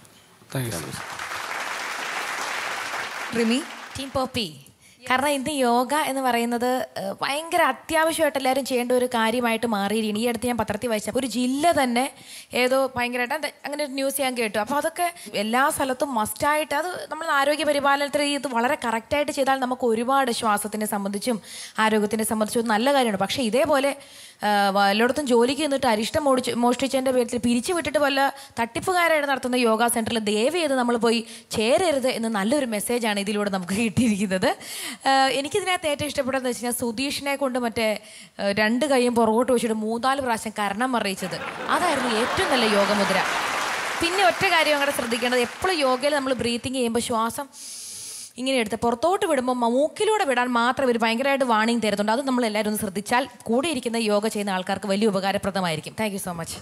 Rimi. Team Poppy, കാരണം ഇന്ന് യോഗ എന്ന് പറയുന്നത് ഭയങ്കര അത്യാവശ്യമായിട്ട് എല്ലാവരും ചെയ്യേണ്ട ഒരു കാര്യമായിട്ട് മാറിയിരിക്കുന്നു. ഈ അടുത്ത് ഞാൻ പത്രത്തിൽ വായിച്ച ഒരു ജില്ല തന്നെ ഏതോ ഭയങ്കരമായിട്ട് അങ്ങനെ ഒരു ന്യൂസ് ഞാൻ കേട്ടു. അപ്പോൾ അതൊക്കെ എല്ലാ സ്ഥലത്തും മസ്റ്റായിട്ട് അത് നമ്മൾ ആരോഗ്യ പരിപാലനത്തിൽ ഇത് വളരെ കറക്റ്റായിട്ട് ചെയ്താൽ നമുക്ക് ഒരുപാട് ശ്വാസത്തിനെ സംബന്ധിച്ചും ആരോഗ്യത്തിനെ സംബന്ധിച്ചും നല്ല കാര്യമാണ്. പക്ഷേ ഇതേപോലെ വല്ലയിടത്തും ജോലിക്ക് നിന്നിട്ട് അരിഷ്ടം മോഷ്ടിച്ചതിൻ്റെ പേരിൽ പിരിച്ചു വിട്ടിട്ട് വല്ല തട്ടിപ്പുകാരായിട്ട് നടത്തുന്ന യോഗ സെൻറ്ററിൽ ദയവ് ചെയ്ത് നമ്മൾ പോയി ചേരരുത് എന്ന് നല്ലൊരു മെസ്സേജാണ് ഇതിലൂടെ നമുക്ക് കിട്ടിയിരിക്കുന്നത്. എനിക്കിതിനകത്ത് ഏറ്റവും ഇഷ്ടപ്പെട്ടതെന്ന് വെച്ച് കഴിഞ്ഞാൽ സുധീഷിനെ കൊണ്ട് മറ്റേ 2 കൈയും പുറകോട്ട് വെച്ചിട്ട് 3-4 പ്രാവശ്യം കരണം അറിയിച്ചത് അതായിരുന്നു ഏറ്റവും നല്ല യോഗമുദ്ര. പിന്നെ ഒറ്റ കാര്യം അങ്ങനെ ശ്രദ്ധിക്കേണ്ടത്, എപ്പോഴും യോഗയിൽ നമ്മൾ ബ്രീത്തിങ് ചെയ്യുമ്പോൾ ശ്വാസം ഇങ്ങനെ എടുത്ത് പുറത്തോട്ട് വിടുമ്പോൾ മൂക്കിലൂടെ വിടാൻ മാത്രം ഇവർ ഭയങ്കരമായിട്ട് വാണിംഗ് തരുന്നുണ്ട്. അത് നമ്മൾ എല്ലാവരും ഒന്ന് ശ്രദ്ധിച്ചാൽ കൂടെ ഇരിക്കുന്ന യോഗ ചെയ്യുന്ന ആൾക്കാർക്ക് വലിയ ഉപകാരപ്രദമായിരിക്കും. Thank you so much.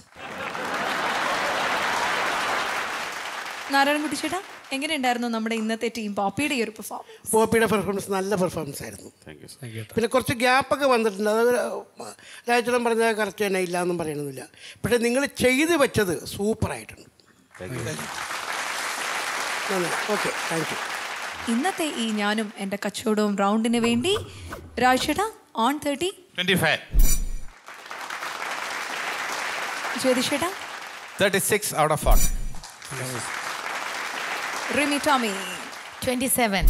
Narayanankutty ചേട്ടാ, എങ്ങനെയുണ്ടായിരുന്നു നമ്മുടെ ഇന്നത്തെ ടീം പോപ്പിയുടെ ഈ ഒരു പെർഫോമൻസ്? പോപ്പിയുടെ പെർഫോമൻസ് നല്ല പെർഫോമൻസ് ആയിരുന്നു. പിന്നെ കുറച്ച് ഗ്യാപ്പൊക്കെ വന്നിട്ടുണ്ട്. അത് രാജേട്ടൻ പറഞ്ഞത് കറക്റ്റ് തന്നെ, ഇല്ല എന്നും പറയണമെന്നില്ല. പക്ഷേ നിങ്ങൾ ചെയ്ത് വെച്ചത് സൂപ്പറായിട്ടുണ്ട്. Okay, thank you. ഇന്നത്തെ ഈ ഞാനും എൻ്റെ കച്ചവടവും റൗണ്ടിന് വേണ്ടി രാജേട്ടാ ഓൺ 30 25, ജ്യോതിഷേട്ടാ 36 out of 40, Rimi Tomy 27.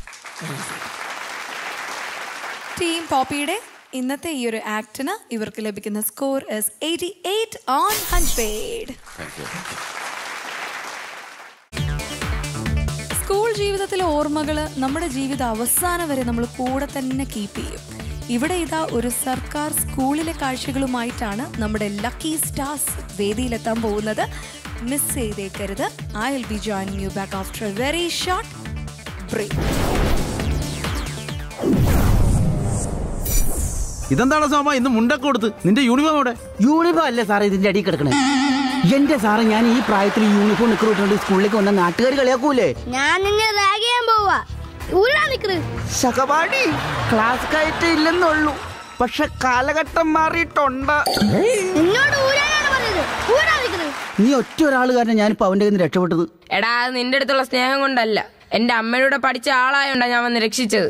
Team പോപ്പിയുടെ ഇന്നത്തെ ഈ ഒരു ആക്ടിന് ഇവർക്ക് ലഭിക്കുന്ന സ്കോർ is 88 on 100. സ്കൂൾ ജീവിതത്തിലെ ഓർമ്മകൾ നമ്മുടെ ജീവിത അവസാനം വരെ നമ്മൾ കൂടെ തന്നെ കീപ്പ് ചെയ്യും. ഇവിടെ ഇതാ ഒരു സർക്കാർ സ്കൂളിലെ കാഴ്ചകളുമായിട്ടാണ് നമ്മുടെ ലക്കി സ്റ്റാർസ് വേദിയിലെത്താൻ പോകുന്നത്. മിസ് ചെയ്തേക്കരുത്. I will be joining you back after a very short break. ഇതെന്താണ് സോമ ഇന്ന് മുണ്ടൊക്കെ കൊടുത്ത്? നിന്റെ യൂണിഫോം അവിടെ? യൂണിഫോം അല്ലേ സാറേ ഇതിന്റെ അടിയിൽ കിടക്കണേ. എന്റെ സാറേ ഞാൻ ഈ പ്രായത്തിൽ യൂണിഫോം നിക്കറിട്ടുണ്ട് സ്കൂളിലേക്ക് വന്ന നാട്ടുകാർ കളിയാക്കൂലേ? ഞാൻ നിന്നെ റാഗ് ചെയ്യാൻ പോവാ. ക്ലാസ് കയറ്റ ഇല്ലെന്നുള്ളൂ, പക്ഷെ കാലഘട്ടം മാറിയിട്ടുണ്ട്. നീ ഒറ്റ ഒരാൾ കാരണം ഞാനിപ്പോ അവന്റെ കയ്യിൽ നിന്ന് രക്ഷപ്പെട്ടത്. എടാ അത് നിന്റെ അടുത്തുള്ള സ്നേഹം കൊണ്ടല്ല, എന്റെ അമ്മയുടെ പഠിച്ച ആളായോണ്ടാ ഞാൻ വന്ന് രക്ഷിച്ചത്.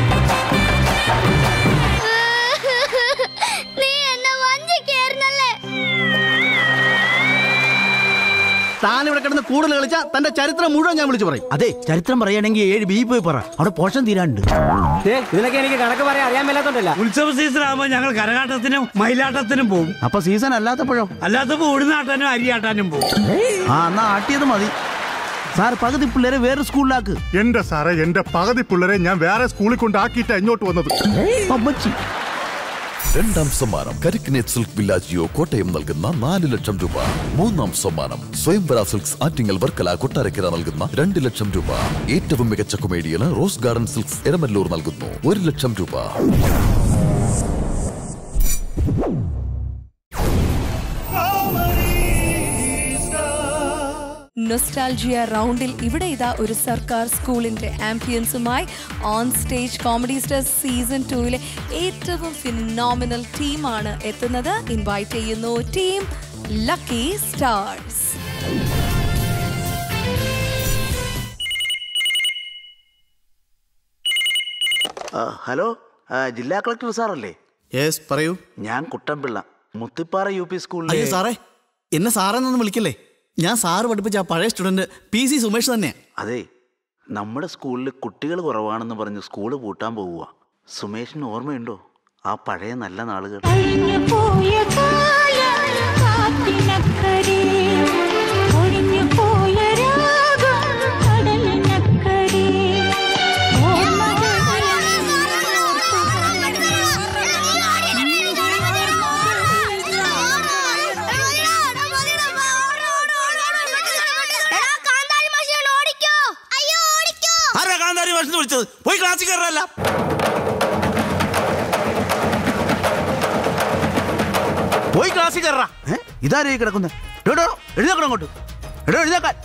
താൻ ഇവിടെ കിടന്ന് കൂടുതൽ കളിച്ചാ തന്റെ ചരിത്രം മുഴുവൻ ഞാൻ വിളിച്ചു പറയും. അതെ, ചരിത്രം പറയുകയാണെങ്കിൽ 7 ബി പോയി പറ, അവിടെ പോഷൻ തീരാണ്ട്. ഇതിനൊക്കെ എനിക്ക് കണക്ക് പറയാൻ അറിയാൻ മേലാത്തോണ്ടല്ല. ഉത്സവ സീസൺ ആകുമ്പോ ഞങ്ങൾ കരകാട്ടത്തിനും മയിലാട്ടത്തിനും പോകും. അപ്പൊ സീസൺ അല്ലാത്തപ്പോഴോ? അല്ലാത്തപ്പോ ഉഴുന്നാട്ടാനും അരിയാട്ടാനും പോകും. എന്നാ ആട്ടിയത് മതി. സാർ പകുതി പിള്ളേരെ വേറെ സ്കൂളിലാക്ക്. എന്റെ സാറേ, എന്റെ പകുതി പിള്ളേരെ ഞാൻ വേറെ സ്കൂളിൽ കൊണ്ടാക്കിയിട്ടാ ഇങ്ങോട്ട് വന്നത്. രണ്ടാം സമ്മാനം കരിക്കിനേറ്റ് സിൽക്ക് വില്ലാജിയോ കോട്ടയം നൽകുന്ന 4 ലക്ഷം രൂപ. മൂന്നാം സമ്മാനം സ്വയംവര സിൽക്സ് ആറ്റിങ്ങൽ വർക്കല കൊട്ടാരക്കര നൽകുന്ന 2 ലക്ഷം രൂപ. ഏറ്റവും മികച്ച കൊമേഡിയന് റോസ് ഗാർഡൻ സിൽക്സ് എരമല്ലൂർ നൽകുന്നു 1 ലക്ഷം രൂപ. നൊസ്റ്റാൾജിയ റൗണ്ടിൽ ഇവിടെ ഇതാ ഒരു സർക്കാർ സ്കൂളിന്റെ ആംബിയൻസുമായി on stage comedy stars season 2 ഏറ്റവും ഫിനോമിനൽ ടീമാണ് എത്തുന്നത്. ഇൻവൈറ്റ് ചെയ്യുന്നു ടീം ലക്കി സ്റ്റാർസ്. ഹലോ, ജില്ലാ കളക്ടർ സാറല്ലേ? യെസ്, പറയൂ. ഞാൻ കുട്ടൻപിള്ള, മുത്തിപ്പാറ UP സ്കൂളിലെ. സാറേ, എന്നെ സാറെന്നൊന്നും വിളിക്കല്ലേ. ഞാൻ സാറ് പഠിപ്പിച്ച ആ പഴയ സ്റ്റുഡന്റ് PC സുമേഷ് തന്നെ. അതെ, നമ്മുടെ സ്കൂളിൽ കുട്ടികൾ കുറവാണെന്ന് പറഞ്ഞ് സ്കൂള് പൂട്ടാൻ പോവുക. സുമേഷിന് ഓർമ്മയുണ്ടോ ആ പഴയ നല്ല നാളുകൾ? പോയി ക്ലാസ്സിൽ കയറല്ല. പോയി ക്ലാസ്സിൽ കയറാ. ഇതാരേ കിടക്കുന്നത്? എഴുന്നേക്കണം അങ്ങോട്ട്. എഴുന്നേക്കാൻ.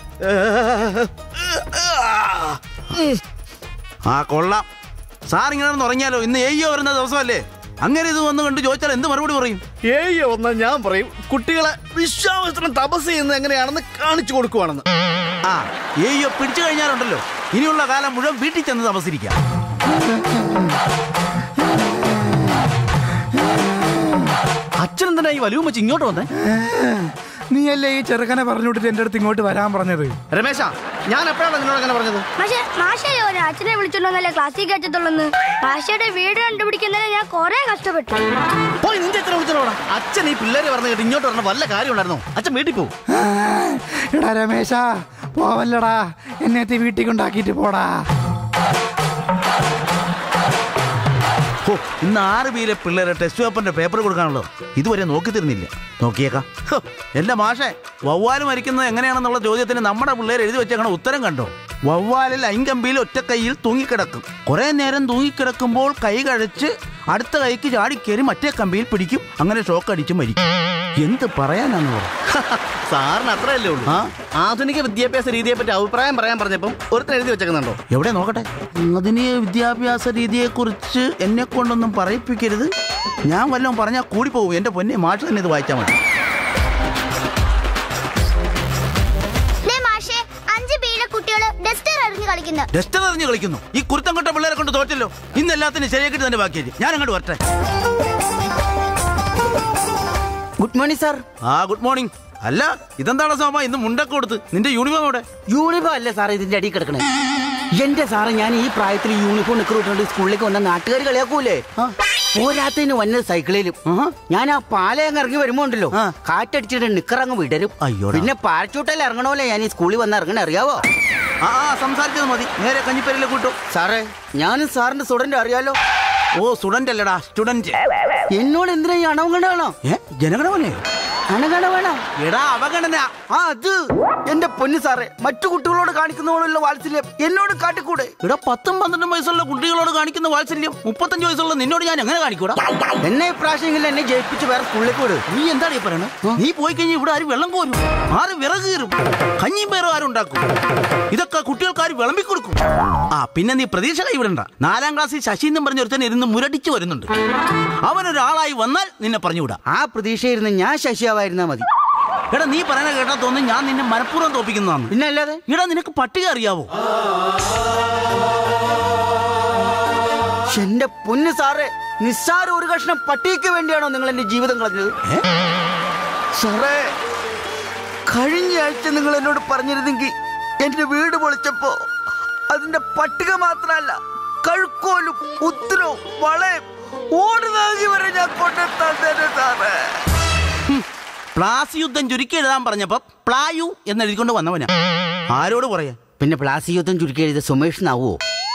കൊള്ളാം. സാർ ഇങ്ങനെ ഉറങ്ങിയാലോ? ഇന്ന് AEO വരുന്ന ദിവസമല്ലേ? അങ്ങനെ ഇത് വന്ന് കണ്ട് ചോദിച്ചാൽ എന്ത് മറുപടി പറയും? AEO വന്നാൽ ഞാൻ പറയും കുട്ടികളെ വിശ്വാസത്തിന് തപസ് ചെയ്യുന്നത് എങ്ങനെയാണെന്ന് കാണിച്ചു കൊടുക്കുവാണെന്ന്. AEO പിടിച്ചു കഴിഞ്ഞാലുണ്ടല്ലോ, ഇനിയുള്ള കാലം മുഴുവൻ വീട്ടിൽ ചെന്ന് തപസ്സിരിക്കാം. അച്ഛനെന്താ ഈ വലിയ വെച്ച് ഇങ്ങോട്ട് വന്നേ? നീയല്ലേ ഈ ചെറുക്കനെ പറഞ്ഞുവിട്ടിട്ട് എന്റെ അടുത്ത് ഇങ്ങോട്ട് വരാൻ പറഞ്ഞത്? രമേശ, ഞാൻ എപ്പോഴാണ് നിന്നോട് അങ്ങനെ പറഞ്ഞത്? അച്ഛനെ വിളിച്ചോണ്ടല്ലേ ക്ലാസ്സിൽ കയറ്റത്തുള്ളൂ. മാഷയുടെ വീട് കണ്ടുപിടിക്കുന്നതിന് ഞാൻ കൊറേ കഷ്ടപ്പെട്ടു. പോയി നിന്റെ അച്ഛനെ വിളിച്ചോടാ. അച്ഛൻ ഈ പിള്ളേര് പറഞ്ഞു കേട്ട് ഇങ്ങോട്ട് പറഞ്ഞ വല്ല കാര്യം ഉണ്ടായിരുന്നോ? അച്ഛൻ വീട്ടിൽ പോകും. എടാ രമേശ, പോവല്ലടാ, എന്നെ വീട്ടിൽ കൊണ്ടാക്കിട്ട് പോടാ. ഇന്ന് 6 ബിയിലെ പിള്ളേരെ ടെസ്റ്റ് പേപ്പറിന്റെ പേപ്പർ കൊടുക്കാനുള്ളൂ. ഇതുവരെ നോക്കി തരുന്നില്ല. നോക്കിയേക്കാം. എന്റെ മാഷെ, വവ്വാല് മരിക്കുന്നത് എങ്ങനെയാണെന്നുള്ള ചോദ്യത്തിന് നമ്മുടെ പിള്ളേർ എഴുതി വെച്ചേക്കണ ഉത്തരം കണ്ടോ? വവ്വാലിൽ ഐങ്കമ്പിയിൽ ഒറ്റ കൈയിൽ തൂങ്ങിക്കിടക്കും. കുറെ നേരം തൂങ്ങിക്കിടക്കുമ്പോൾ കൈ കഴിച്ച് അടുത്ത കൈക്ക് ചാടിക്കേറി മറ്റേ കമ്പിയിൽ പിടിക്കും. അങ്ങനെ ഷോക്ക് അടിച്ച് മരിക്കും. എന്ത് പറയാനാന്ന് പറ. സാറിന് അത്രയല്ലേ ഉള്ളൂ. ആധുനിക വിദ്യാഭ്യാസ രീതിയെ പറ്റി അഭിപ്രായം പറയാൻ പറഞ്ഞപ്പം ഒരുത്തൻ എഴുതി വെച്ചേക്കുന്നുണ്ടോ? എവിടെ നോക്കട്ടെ. ആധുനിക വിദ്യാഭ്യാസ രീതിയെ കുറിച്ച് എന്നെ കൊണ്ടൊന്നും പറയിപ്പിക്കരുത്. ഞാൻ വല്ലതും പറഞ്ഞാൽ കൂടി പോകും. എന്റെ പൊന്നെ മാഷ് തന്നെ ഇത് വായിച്ചാൽ മതി. ഡസ്റ്റർ എറിഞ്ഞ് കളിക്കുന്നു. ഈ കുരുത്തം കൊട്ട പിള്ളേരെ കൊണ്ട് തോറ്റല്ലോ. ഇന്ന് എല്ലാത്തിനും ശരിയാക്കിട്ട് തന്നെ ബാക്കിയായി. ഞാൻ അങ്ങോട്ട് വരട്ടെ. Good morning sir. Good morning. അല്ല, ഇതെന്താണ് സോമ ഇന്ന് മുണ്ടൊക്കെ കൊടുത്ത്? നിന്റെ യൂണിഫോം അവിടെ? യൂണിഫോം അല്ലേ സാറേ ഇതിന്റെ അടിയിൽ കിടക്കണേ. എന്റെ സാറേ ഞാൻ ഈ പ്രായത്തിൽ യൂണിഫോം നിക്കറിട്ടുണ്ട് സ്കൂളിലേക്ക് വന്ന നാട്ടുകാർ കളിയാക്കൂലേ? പോരാത്തതിന് വന്നത് സൈക്കിളിലും. ഞാൻ ആ പാലയങ്ങ് ഇറങ്ങി വരുമ്പോ ഉണ്ടല്ലോ, കാറ്റടിച്ചിട്ട് നിക്കറങ്ങ് വിടരും. അയ്യോ, പിന്നെ പാരച്ചൂട്ടയിൽ ഇറങ്ങണമല്ലേ ഞാൻ ഈ സ്കൂളിൽ വന്ന് ഇറങ്ങണ, അറിയാവോ? സംസാരിച്ചത് മതി. നേരെ കഞ്ഞിപ്പേരിലേക്ക് വിട്ടു. സാറേ, ഞാനും സാറിന്റെ സ്റ്റുഡന്റ് അറിയാലോ. ഓ സ്റ്റുഡന്റ് അല്ലടാ, സ്റ്റുഡന്റ്. എന്നോട് എന്തിനാ ഈ അണവഗണന? ജനഗണമല്ലേ? അണഗണന എടാ അവഗണന. അത് എന്റെ പൊന്നു സാറേ, മറ്റു കുട്ടികളോട് കാണിക്കുന്നതോടുള്ള വാത്സല്യം എന്നോട് കാട്ടിക്കൂടെ? ഇവിടെ 10-12 വയസ്സുള്ള കുട്ടികളോട് കാണിക്കുന്ന വാത്സല്യം 35 വയസ്സുള്ള നിന്നോട് ഞാൻ എങ്ങനെ കാണിക്കൂടാ? എന്നെ പ്രാവശ്യമെങ്കിലും എന്നെ ജയിപ്പിച്ച് വേറെ സ്കൂളിലേക്ക് വിട്. നീ എന്താണ് ഈ പറയണത്? നീ പോയി കഴിഞ്ഞാൽ ഇവിടെ ആരും വെള്ളം കോരും, ആര് വിറക് കീറും, കഞ്ഞിയും പേരും ആരുണ്ടാക്കും, ഇതൊക്കെ കുട്ടികൾക്ക് ആര് വിളമ്പി കൊടുക്കും. പിന്നെ നീ പ്രതീക്ഷ കൈവിടണ്ട. 4ാം ക്ലാസ്സിൽ ശശി എന്നും പറഞ്ഞ ഒരുത്തൻ ഇരുന്ന് മുരടിച്ചു വരുന്നുണ്ട്. അവനൊരാളായി വന്നാൽ നിന്നെ പറഞ്ഞുവിടാ. ആ പ്രതീക്ഷയിരുന്ന് ഞാൻ ശശിയാവായിരുന്നാ മതി. എടാ നീ പറയണ കേട്ടാ തോന്നുന്നു ഞാൻ നിന്നെ മനഃപൂർവ്വം തോപ്പിക്കുന്നതാണ്. പിന്നെ അല്ലാതെ. എടാ നിനക്ക് പട്ടിക അറിയാവോ? എന്റെ പൊന്നു സാറേ, നിസ്സാര ഒരു കഷ്ണം പട്ടിക്ക് വേണ്ടിയാണോ നിങ്ങൾ എന്റെ ജീവിതം കളഞ്ഞത്? സാറേ, കഴിഞ്ഞ ആഴ്ച നിങ്ങൾ എന്നോട് പറഞ്ഞിരുന്നെങ്കിൽ എന്റെ വീട് പൊളിച്ചപ്പോ അതിന്റെ പട്ടിക മാത്രമല്ല, കഴുക്കോലും ഉത്തരവും വളയും ഓടുനാകി വരെ ഞാൻ കൊണ്ടെത്താൻ തന്നെ സാറേ. പ്ലാസി യുദ്ധം ചുരുക്കി എഴുതാൻ പറഞ്ഞപ്പോ പ്ലായു എന്നെഴുതിക്കൊണ്ട് വന്നവനാ. ആരോട് പറയാ? പിന്നെ പ്ലാസി യുദ്ധം ചുരുക്കി എഴുതിയ സുമേഷ് നാവോ?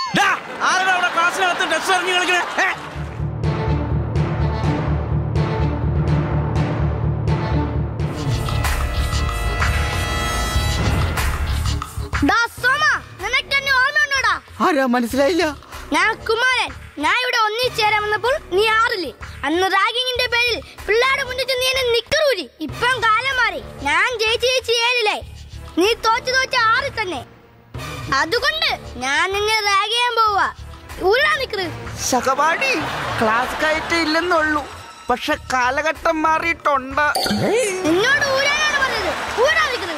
ആരാ മനസ്സിലായില്ല? ഞാൻ കുമാരൻ. ഞാൻ ഇവിടെ ഒന്നിച്ചേരാൻ വന്നപ്പോൾ നീ 6-ല്. അന്ന് റാഗിങ്ങിന്റെ പേരിൽ പിള്ളേരുടെ മുന്നിൽ നീ എന്നെ നിക്കറൂരി. ഇപ്പം കാലം മാറി. ഞാൻ ജയിച്ച് 7-ലായി. നീ തോറ്റ് 6-ൽ തന്നെ. അതുകൊണ്ട് ഞാൻ നിന്നെ റാഗ് ചെയ്യാൻ പോവാ. ഊരാ നിക്കറ്. സഹപാഠി, ക്ലാസ് കയറ്റം ഇല്ലെന്നുള്ളൂ, പക്ഷെ കാലഘട്ടം മാറിയിട്ടുണ്ട്. എന്നോട് ഊരാനാണ് പറഞ്ഞത്. ഊരാ നിക്കറ്.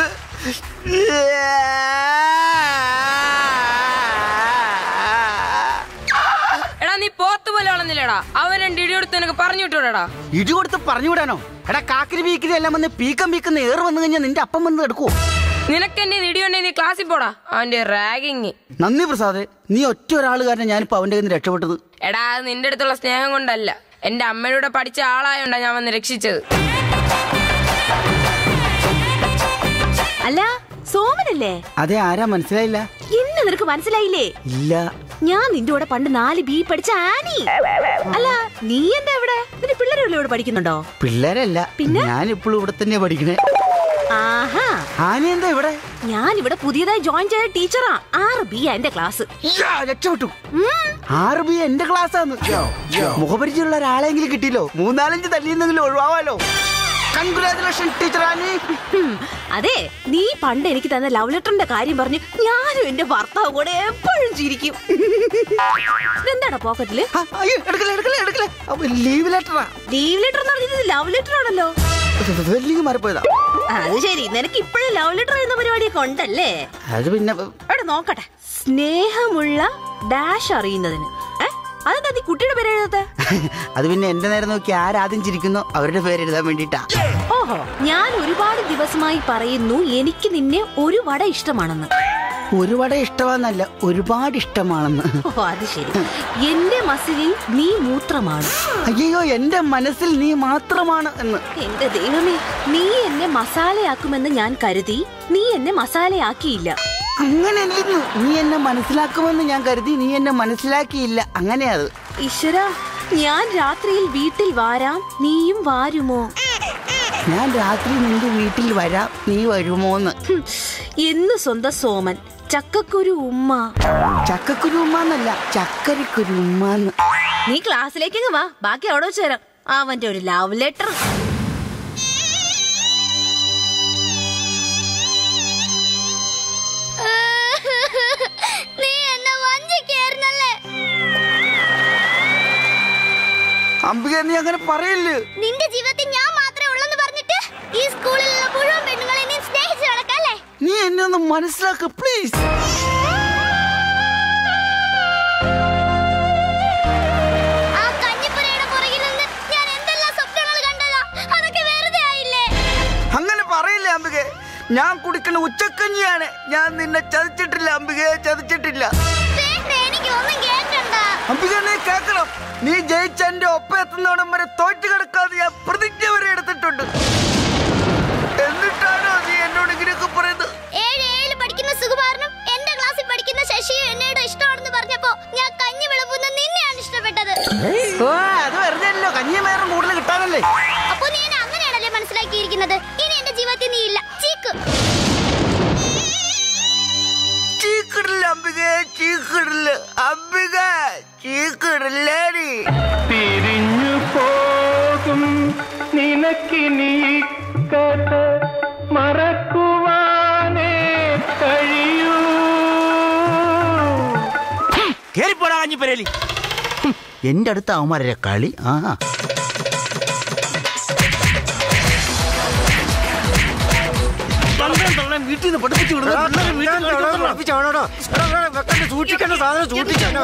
എടാ നീ പോത്ത് പോലെ വളർന്നില്ലടാ. അവൻ രണ്ട് ഇടി കൊടുത്ത് നിനക്ക് പറഞ്ഞു വിട്ടൂടാ. ഇടി കൊടുത്ത് പറഞ്ഞു വിടാനോ? എടാ കാക്കിരി വീക്കിരി എല്ലാം വന്ന് പീക്കുന്ന ഏറ് വന്നു കഴിഞ്ഞാൽ നിന്റെ അപ്പം വന്ന് എടുക്കുവോ? നിനക്ക് എന്നെ ഇടിയുണ്ടെ നീ ക്ലാസ്സിൽ പോടാ. അവന്റെ റാഗിങ്. നന്ദി പ്രസാദ്, നീ ഒറ്റ ഒരാൾ കാരണം ഞാനിപ്പോ അവന്റെ കയ്യിൽ നിന്ന് രക്ഷപ്പെട്ടത്. എടാ അത് നിന്റെ അടുത്തുള്ള സ്നേഹം കൊണ്ടല്ല, എന്റെ അമ്മയുടെ പഠിച്ച ആളായോണ്ടാ ഞാൻ വന്ന് രക്ഷിച്ചത്. അല്ല സോമനല്ലേ? അതെ, ആരാ മനസ്സിലായില്ല? ഇന്ന് നിനക്ക് മനസ്സിലായില്ലേ? ഇല്ല. ഞാൻ നിന്റെ കൂടെ പണ്ട് 4B പഠിച്ച ആനി. അല്ല നീ എന്താ ഇവിടെ? നിന്റെ പിള്ളേരെല്ലാം ഇവിടെ പഠിക്കുന്നുണ്ടോ? പിള്ളേരല്ല, ഞാൻ ഇപ്പോഴും ഇവിടെ തന്നെ പഠിക്കണേ. ആഹാ, ആനി എന്താ ഇവിടെ? ഞാൻ ഇവിടെ പുതിയതായി ജോയിൻ ചെയ്ത ടീച്ചറാ. 6B എന്റെ ക്ലാസ്. രക്ഷപ്പെട്ടു. 6B എന്റെ ക്ലാസ്സാന്ന്. മുഖപരിചയമുള്ള ഒരാളെങ്കിലും കിട്ടിയല്ലോ. 3-4 തല്ലിയെന്നെങ്കിലും ഒഴിവാവാലോ. Congratulation teacher Annie. അതെ, നീ പണ്ട് എനിക്ക് തന്ന ലവ് ലെറ്ററിന്റെ കാര്യം പറഞ്ഞു ഞാനും എന്റെ ഭർത്താവ് കൂടെ എപ്പോഴും ചിരിക്കും. എന്താടാ പോക്കറ്റില്? ലീവ് ലെറ്ററാ. ലീവ് ലെറ്റർ എന്ന് പറഞ്ഞത് ലവ് ലെറ്റർ ആണല്ലോ. മാറിപ്പോയതാ. അത് ശരി, നിനക്ക് ഇപ്പോഴും ലവ് ലെറ്റർ എന്ന പരിപാടിയൊക്കെ ഉണ്ടല്ലേ? അത് പിന്നെ അവിടെ നോക്കട്ടെ. സ്നേഹമുള്ള ഡാഷ് അറിയുന്നതിന്. അതെന്താ നീ കുട്ടിയുടെ പേര് എഴുതാത്തെ? അത് പിന്നെ എന്റെ നേരെ നോക്കി ആരാദ്യം ചിരിക്കുന്നോ അവരുടെ പേര് എഴുതാൻ വേണ്ടിട്ടാ. ഓഹോ, ഞാൻ ഒരുപാട് ദിവസമായി പറയുന്നു എനിക്ക് നിന്നെ ഒരു വട ഇഷ്ടമാണെന്ന്. ഒരു വട ഇഷ്ടമാണെന്നല്ല, ഒരുപാട് ഇഷ്ടമാണെന്ന്. ഓ അത് ശരി. എന്റെ മസിലിൽ നീ മൂത്രമാണ്. അയ്യോ, എന്റെ മനസ്സിൽ നീ മാത്രമാണ് എന്ന്. എന്റെ ദൈവമേ, നീ എന്നെ മസാലയാക്കുമെന്ന് ഞാൻ കരുതി, നീ എന്നെ മസാലയാക്കിയില്ല. അങ്ങനെയല്ലെന്ന്. നീ എന്നെ മനസ്സിലാക്കുമെന്ന് ഞാൻ കരുതി, നീ എന്നെ മനസ്സിലാക്കിയില്ല. അങ്ങനെയാ അത്. ഈശ്വര, ഞാൻ രാത്രിയിൽ വീട്ടിൽ വാരാം, നീയും വാരുമോ? ഞാൻ രാത്രി നിന്റെ വീട്ടിൽ വരാം, നീ വരുമോന്ന്. എന്ന് സ്വന്തം സോമൻ. ചക്കക്കുരു ഉമ്മ. ചക്കക്കുരു ഉമ്മന്നല്ല, ചക്കരിക്കുരു ഉമ്മന്ന്. നീ ക്ലാസ്സിലേക്ക് വാ, ബാക്കി അവിടെ വെച്ച് തരാം. അവന്റെ ഒരു ലവ് ലെറ്റർ. നീ എന്നെ വഞ്ചിക്കായിരുന്നല്ലേ? അംബിക, നീ അങ്ങനെ പറയല്ലേ. നിന്റെ ജീവിതത്തിൽ ഞാൻ മാത്രമേ ഉള്ളെന്ന് പറഞ്ഞിട്ട് ഈ സ്കൂളിലുള്ള മുഴുവൻ പെണ്ണുങ്ങളെ നീ സ്നേഹിച്ചു നടക്കല്ലേ? നീ എന്നെ ഒന്ന് മനസ്സിലാക്ക് പ്ലീസ്. ആ കഞ്ഞിപ്പുരയുടെ പുറകിൽ നിന്ന് ഞാൻ എന്തെല്ലാം സ്വപ്നങ്ങൾ കണ്ടതാ. അതൊക്കെ വെറുതെ ആയില്ലേ? അങ്ങനെ പറയില്ലേ അംബിക. ഞാൻ കുടിക്കുന്ന ഉച്ചക്കഞ്ഞിയാണ്. ഞാൻ നിന്നെ ചതിച്ചിട്ടില്ല അംബികയെ, ചതിച്ചിട്ടില്ല. എനിക്ക് ഒന്നും കേൾക്കണ്ട അംബിക. നീ കേൾക്കണം. നീ ജയിച്ച എന്റെ ഒപ്പം എത്തുന്നോടം വരെ തോറ്റു കിടക്കാതെ ഞാൻ പ്രതിജ്ഞ വരെ എടുത്തിട്ടുണ്ട്. എന്നിട്ടാണോ നീ എന്നോട് ഇങ്ങനെയൊക്കെ പറയുന്നത്? 7-7 പഠിക്കുന്ന സുകുമാരനും എന്റെ ക്ലാസ്സിൽ പഠിക്കുന്ന ശശിയും എന്നോട് ഇഷ്ടമാണെന്ന് പറഞ്ഞപ്പോ ഞാൻ കഞ്ഞി വിളമ്പുന്ന നിന്നെയാണ് ഇഷ്ടപ്പെട്ടത്. അല്ലേ? അപ്പൊ നീ എന്നെ അങ്ങനെയാണല്ലേ മനസ്സിലാക്കിയിരിക്കുന്നത്? ഇനി എന്റെ ജീവിതത്തിൽ നീ ഇല്ല. ചീക്ക് ചീക്കിടില്ല അംബികേ, ചീക്കിടില്ല അംബിക, ചീക്കിടില്ലേടി. തിരിഞ്ഞു പോകും നിനക്കിനി കഥ മറക്കുവാനേ കഴിയൂ. കേറിപ്പോടാ കഞ്ഞിപ്പരേലി. എന്റെ അടുത്ത് അവന്മാരെ കളി. വീട്ടിൽ നിന്ന് പഠിപ്പിച്ചു സൂക്ഷിക്കേണ്ട സാധനം സൂക്ഷിച്ചു.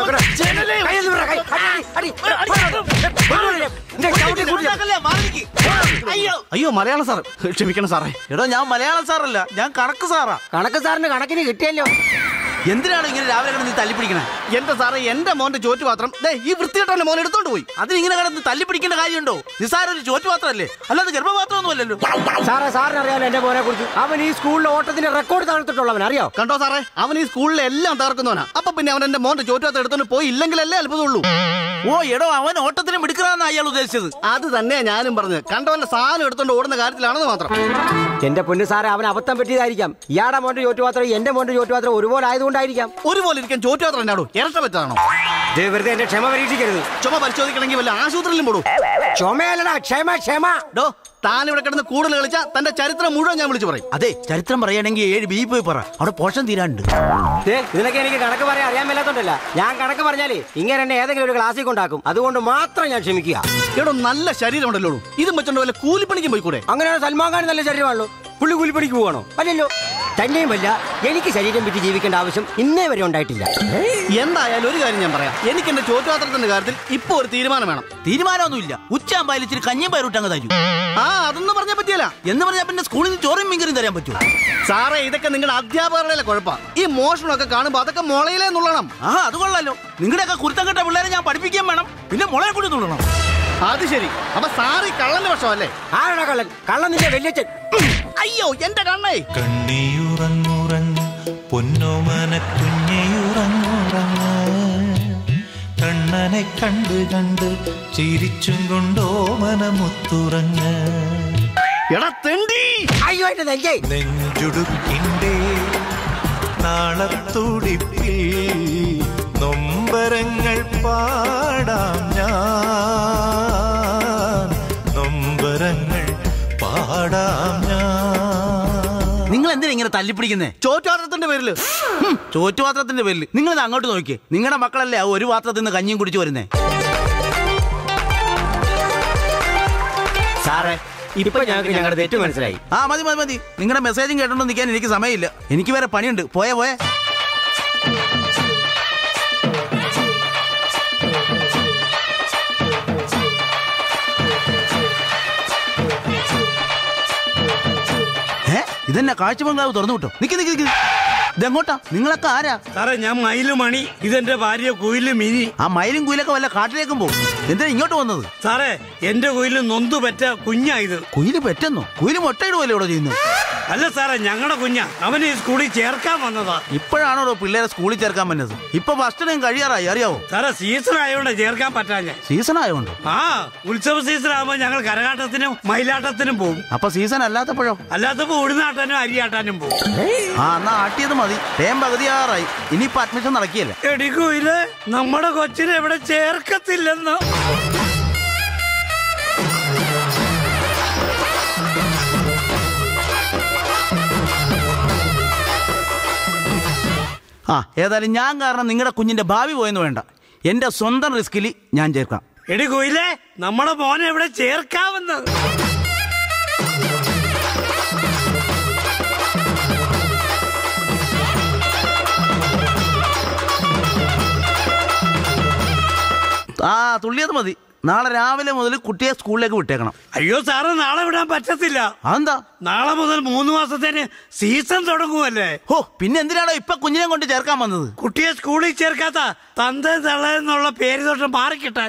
അയ്യോ മലയാളം സാർ, ക്ഷമിക്കണം സാറേ. എടോ ഞാൻ മലയാളം സാറല്ല, ഞാൻ കണക്ക് സാറാ. കണക്ക് സാറിന് കണക്കിന് കിട്ടിയല്ലോ. എന്തിനാണ് ഇങ്ങനെ രാവിലെ കിടന്ന് നീ തല്ലിപ്പിടിക്കണേ? എന്റെ സാറേ, എന്റെ മോന്റെ ചോറ്റുപാത്രം ഈ വൃത്തികെട്ടവന്റെ മോൻ എടുത്തോണ്ട് പോയി. അതിനിങ്ങനെ കിടന്ന് തല്ലിപ്പിടിക്കേണ്ട കാര്യമുണ്ടോ? നിസാര ഒരു ചോറ്റുപാത്രമല്ലേ, അല്ലാതെ ഗർഭപാത്രമൊന്നുമല്ലല്ലോ. സാറേ, സാറിന് അറിയാലോ എന്റെ മോനെ കുറിച്ച്. അവൻ ഈ സ്കൂളിലെ ഓട്ടത്തിന്റെ റെക്കോർഡ് തകർത്തിട്ടുള്ളവൻ, അറിയോ? കണ്ടോ സാറേ, അവൻ ഈ സ്കൂളിലെ എല്ലാം തകർക്കുന്നവനാ. അപ്പൊ പിന്നെ അവൻ എന്റെ മോന്റെ ചോറ്റുപാത്രം എടുത്തോണ്ട് പോയി ഇല്ലെങ്കിലല്ലേ അത്ഭുതമുള്ളൂ. ഓ എടോ, അവൻ ഓട്ടത്തിന് മിടുക്കറാന്ന് അയാൾ ഉദ്ദേശിച്ചത്. അത് തന്നെ ഞാനും പറഞ്ഞു. കണ്ടവന്റെ സാധനം എടുത്തോണ്ട് ഓടുന്ന കാര്യത്തിലാണെന്ന് മാത്രം. എന്റെ പൊന്നു സാറേ, അവൻ അബദ്ധം പറ്റിയതായിരിക്കാം. ഇയാടെ മോന്റെ ചോറ്റുപാത്രം എന്റെ മോന്റെ ചോറ്റുപാത്രം ഒരുപോലെ ആയതുകൊണ്ടായിരിക്കാം. ഒരുപോലെ ഇരിക്കാൻ ചോറ്റുപാത്രം എന്നാടോ ഇരട്ട പറ്റാണോ? വെറുതെ എന്റെ ക്ഷമ പരീക്ഷിക്കരുത്. ചുമ പരിശോധിക്കണമെങ്കിൽ വല്ല ആശുപത്രിയിലും പോടും. ചുമയല്ലടാ, ക്ഷമ ക്ഷമ. ഡോ, താൻ ഇവിടെ കിടന്ന് കൂടുതൽ കളിച്ച തന്റെ ചരിത്രം മുഴുവൻ ഞാൻ വിളിച്ചു പറയും. അതെ, ചരിത്രം പറയുകയാണെങ്കിൽ 7 ബി പോയി പറ, അവിടെ പോഷൻ തീരാണ്ട്. ഇതിനൊക്കെ എനിക്ക് കണക്ക് പറയാൻ അറിയാൻ മേലാത്തോണ്ടല്ല. ഞാൻ കണക്ക് പറഞ്ഞാലേ ഇങ്ങനെ എന്നെ ഏതെങ്കിലും ഒരു ക്ലാസ്സിൽ കൊണ്ടാക്കും. അതുകൊണ്ട് മാത്രം ഞാൻ ക്ഷമിക്കുക. എടോ, നല്ല ശരീരം ഉണ്ടല്ലോ, ഇതും വെച്ചോണ്ട് വല്ല കൂലിപ്പണിക്കും പോയിക്കൂടെ? അങ്ങനെയാണ് സൽമാൻ ഖാൻ നല്ല ശരീരമാണല്ലോ. പുള്ളി കൂലിപ്പണിക്ക് പോവാണോ? അല്ലല്ലോ. തന്നെയുമല്ല, എനിക്ക് ശരീരം വിറ്റ് ജീവിക്കേണ്ട ആവശ്യം ഇന്നേ വരെ ഉണ്ടായിട്ടില്ല. എന്തായാലും ഒരു കാര്യം ഞാൻ പറയാം. എനിക്ക് എന്റെ ചോറ്റുപാത്രത്തിന്റെ കാര്യത്തിൽ ഇപ്പൊ ഒരു തീരുമാനം വേണം. തീരുമാനമൊന്നുമില്ല, ഉച്ചയാകുമ്പോൾ ഇച്ചിരി കഞ്ഞിയും പയറുട്ടങ്ങ് തരും. അതൊന്നും പറഞ്ഞാൽ പറ്റിയല്ല. എന്ന് പറഞ്ഞാൽ പിന്നെ സ്കൂളിൽ നിന്ന് ചോറും മീൻകറിയും തരാൻ പറ്റുമോ? സാറേ, ഇതൊക്കെ നിങ്ങളുടെ അധ്യാപകരുടെ കുഴപ്പം. ഈ മോഷണമൊക്കെ കാണുമ്പോ അതൊക്കെ മുളയിലേ നുള്ളണം. അത് കൊള്ളാലോ. നിങ്ങളുടെയൊക്കെ കുരുത്തം കെട്ട പിള്ളേരെ ഞാൻ പഠിപ്പിക്കാൻ വേണം, പിന്നെ മുളയെ കൂടി നുള്ളണം. അത് ശരി. അപ്പൊ സാറി കള്ളന്റെ പക്ഷമല്ലേ? ആരാണ് കള്ളൻ? കള്ളൻ നിന്റെ വല്യച്ഛൻ. അയ്യോ എന്റെ കണ്ണേ. കണ്ണിയുറങ്ങുറങ്ങ് പൊന്നോമന കുഞ്ഞിയുറങ്ങുറങ്ങ്, കണ്ണനെ കണ്ട് കണ്ട് ചിരിച്ചും കൊണ്ടോമന മുത്തുറങ്ങ്. എടാ തെണ്ടി. അയ്യോ എന്റെ നെഞ്ചേ. നെഞ്ചുടുക്കിൻ്റെ നാളത്തുടിപ്പിൽ നൊമ്പരങ്ങൾ പാടാം ഞാൻ, നൊമ്പരങ്ങൾ പാടാം ഞാൻ. നിങ്ങൾ എന്തിനാ ഇങ്ങനെ തല്ലിപ്പിടിക്കുന്നേ? ചോറ്റുപാത്രത്തിന്റെ പേരില്. ചോറ്റുപാത്രത്തിന്റെ പേരിൽ നിങ്ങളിത് അങ്ങോട്ട് നോക്കിയേ. നിങ്ങളുടെ മക്കളല്ലേ ഒരു പാത്രത്തിൽ നിന്ന് കഞ്ഞിയും കുടിച്ചു വരുന്നേ. സാറേ, ഇപ്പൊ ഞങ്ങൾക്ക് ഞങ്ങളുടെ തെറ്റ് മനസ്സിലായി. മതി മതി മതി. നിങ്ങളുടെ മെസ്സേജും കേട്ടോണ്ട് നിൽക്കാൻ എനിക്ക് സമയമില്ല. എനിക്ക് വേറെ പണിയുണ്ട്. പോയേ പോയേ. ഇതെന്നെ കാഴ്ച ബംഗ്ലാവ് തുറന്നു വിട്ടോ. നിക്ക് നിക്ക് നിക്ക്. ഇതെങ്ങോട്ടാ? നിങ്ങളൊക്കെ ആരാ? സാറേ, ഞാൻ മയില് മണി, ഇതെന്റെ ഭാര്യ കുയില് മിനി. ആ മയിലും കുയിലൊക്കെ വല്ല കാട്ടിലേക്കും പോകും. എന്തിനാ ഇങ്ങോട്ട് വന്നത്? സാറേ, എന്റെ കുയില് നൊന്തു പറ്റ കുഞ്ഞായത്. കുയില് പെറ്റെന്നോ? കുയില് മുട്ടയിടുവല്ലേ ഇവിടെ ചെയ്യുന്നത്? അല്ല സാറേ, ഞങ്ങളുടെ കുഞ്ഞാ. അവന് ഈ സ്കൂളിൽ ചേർക്കാൻ വന്നതാ. ഇപ്പോഴാണോ പിള്ളേരെ സ്കൂളിൽ ചേർക്കാൻ വന്നത്? ഇപ്പൊ ഫസ്റ്റ് ടൈം കഴിയാറായി, അറിയാവോ? സാറേ, സീസൺ ആയതുകൊണ്ട് ചേർക്കാൻ പറ്റാഞ്ഞ. സീസൺ ആയതുകൊണ്ട്? ഉത്സവ സീസൺ ആകുമ്പോ ഞങ്ങൾ കരകാട്ടത്തിനും മയിലാട്ടത്തിനും പോകും. അപ്പൊ സീസൺ അല്ലാത്തപ്പോഴോ? അല്ലാത്തപ്പോ ഉഴുന്നാട്ടാനും അരിയാട്ടാനും പോകും. എന്നാ ആട്ടിയത് മതി. ടൈം പകുതിയാറായി. ഇനിയിപ്പൊ അഡ്മിഷൻ നടക്കിയല്ലേ? എടിക്കൂയില് നമ്മുടെ കൊച്ചിനെ എവിടെ ചേർക്കത്തില്ലെന്ന്. ഏതായാലും ഞാൻ കാരണം നിങ്ങളുടെ കുഞ്ഞിന്റെ ഭാവി പോയെന്ന് വേണ്ട. എന്റെ സ്വന്തം റിസ്കിൽ ഞാൻ ചേർക്കാം. എടി കുയിലേ, നമ്മുടെ മോനെ എവിടെ ചേർക്കാമെന്ന്. തുള്ളിയത് മതി. നാളെ രാവിലെ മുതൽ കുട്ടിയെ സ്കൂളിലേക്ക് വിട്ടേക്കണം. അയ്യോ സാറ്, നാളെ വിടാൻ പറ്റത്തില്ല. അതെന്താ? നാളെ മുതൽ 3 മാസത്തേന് സീസൺ തുടങ്ങുമല്ലേ. പിന്നെ എന്തിനാണോ ഇപ്പൊ കുഞ്ഞിനെ കൊണ്ട് ചേർക്കാൻ വന്നത്? കുട്ടിയെ സ്കൂളിൽ ചേർക്കാത്ത തന്ത തള്ള എന്നുള്ള പേര് തൊട്ട് മാറിക്കിട്ടാൻ.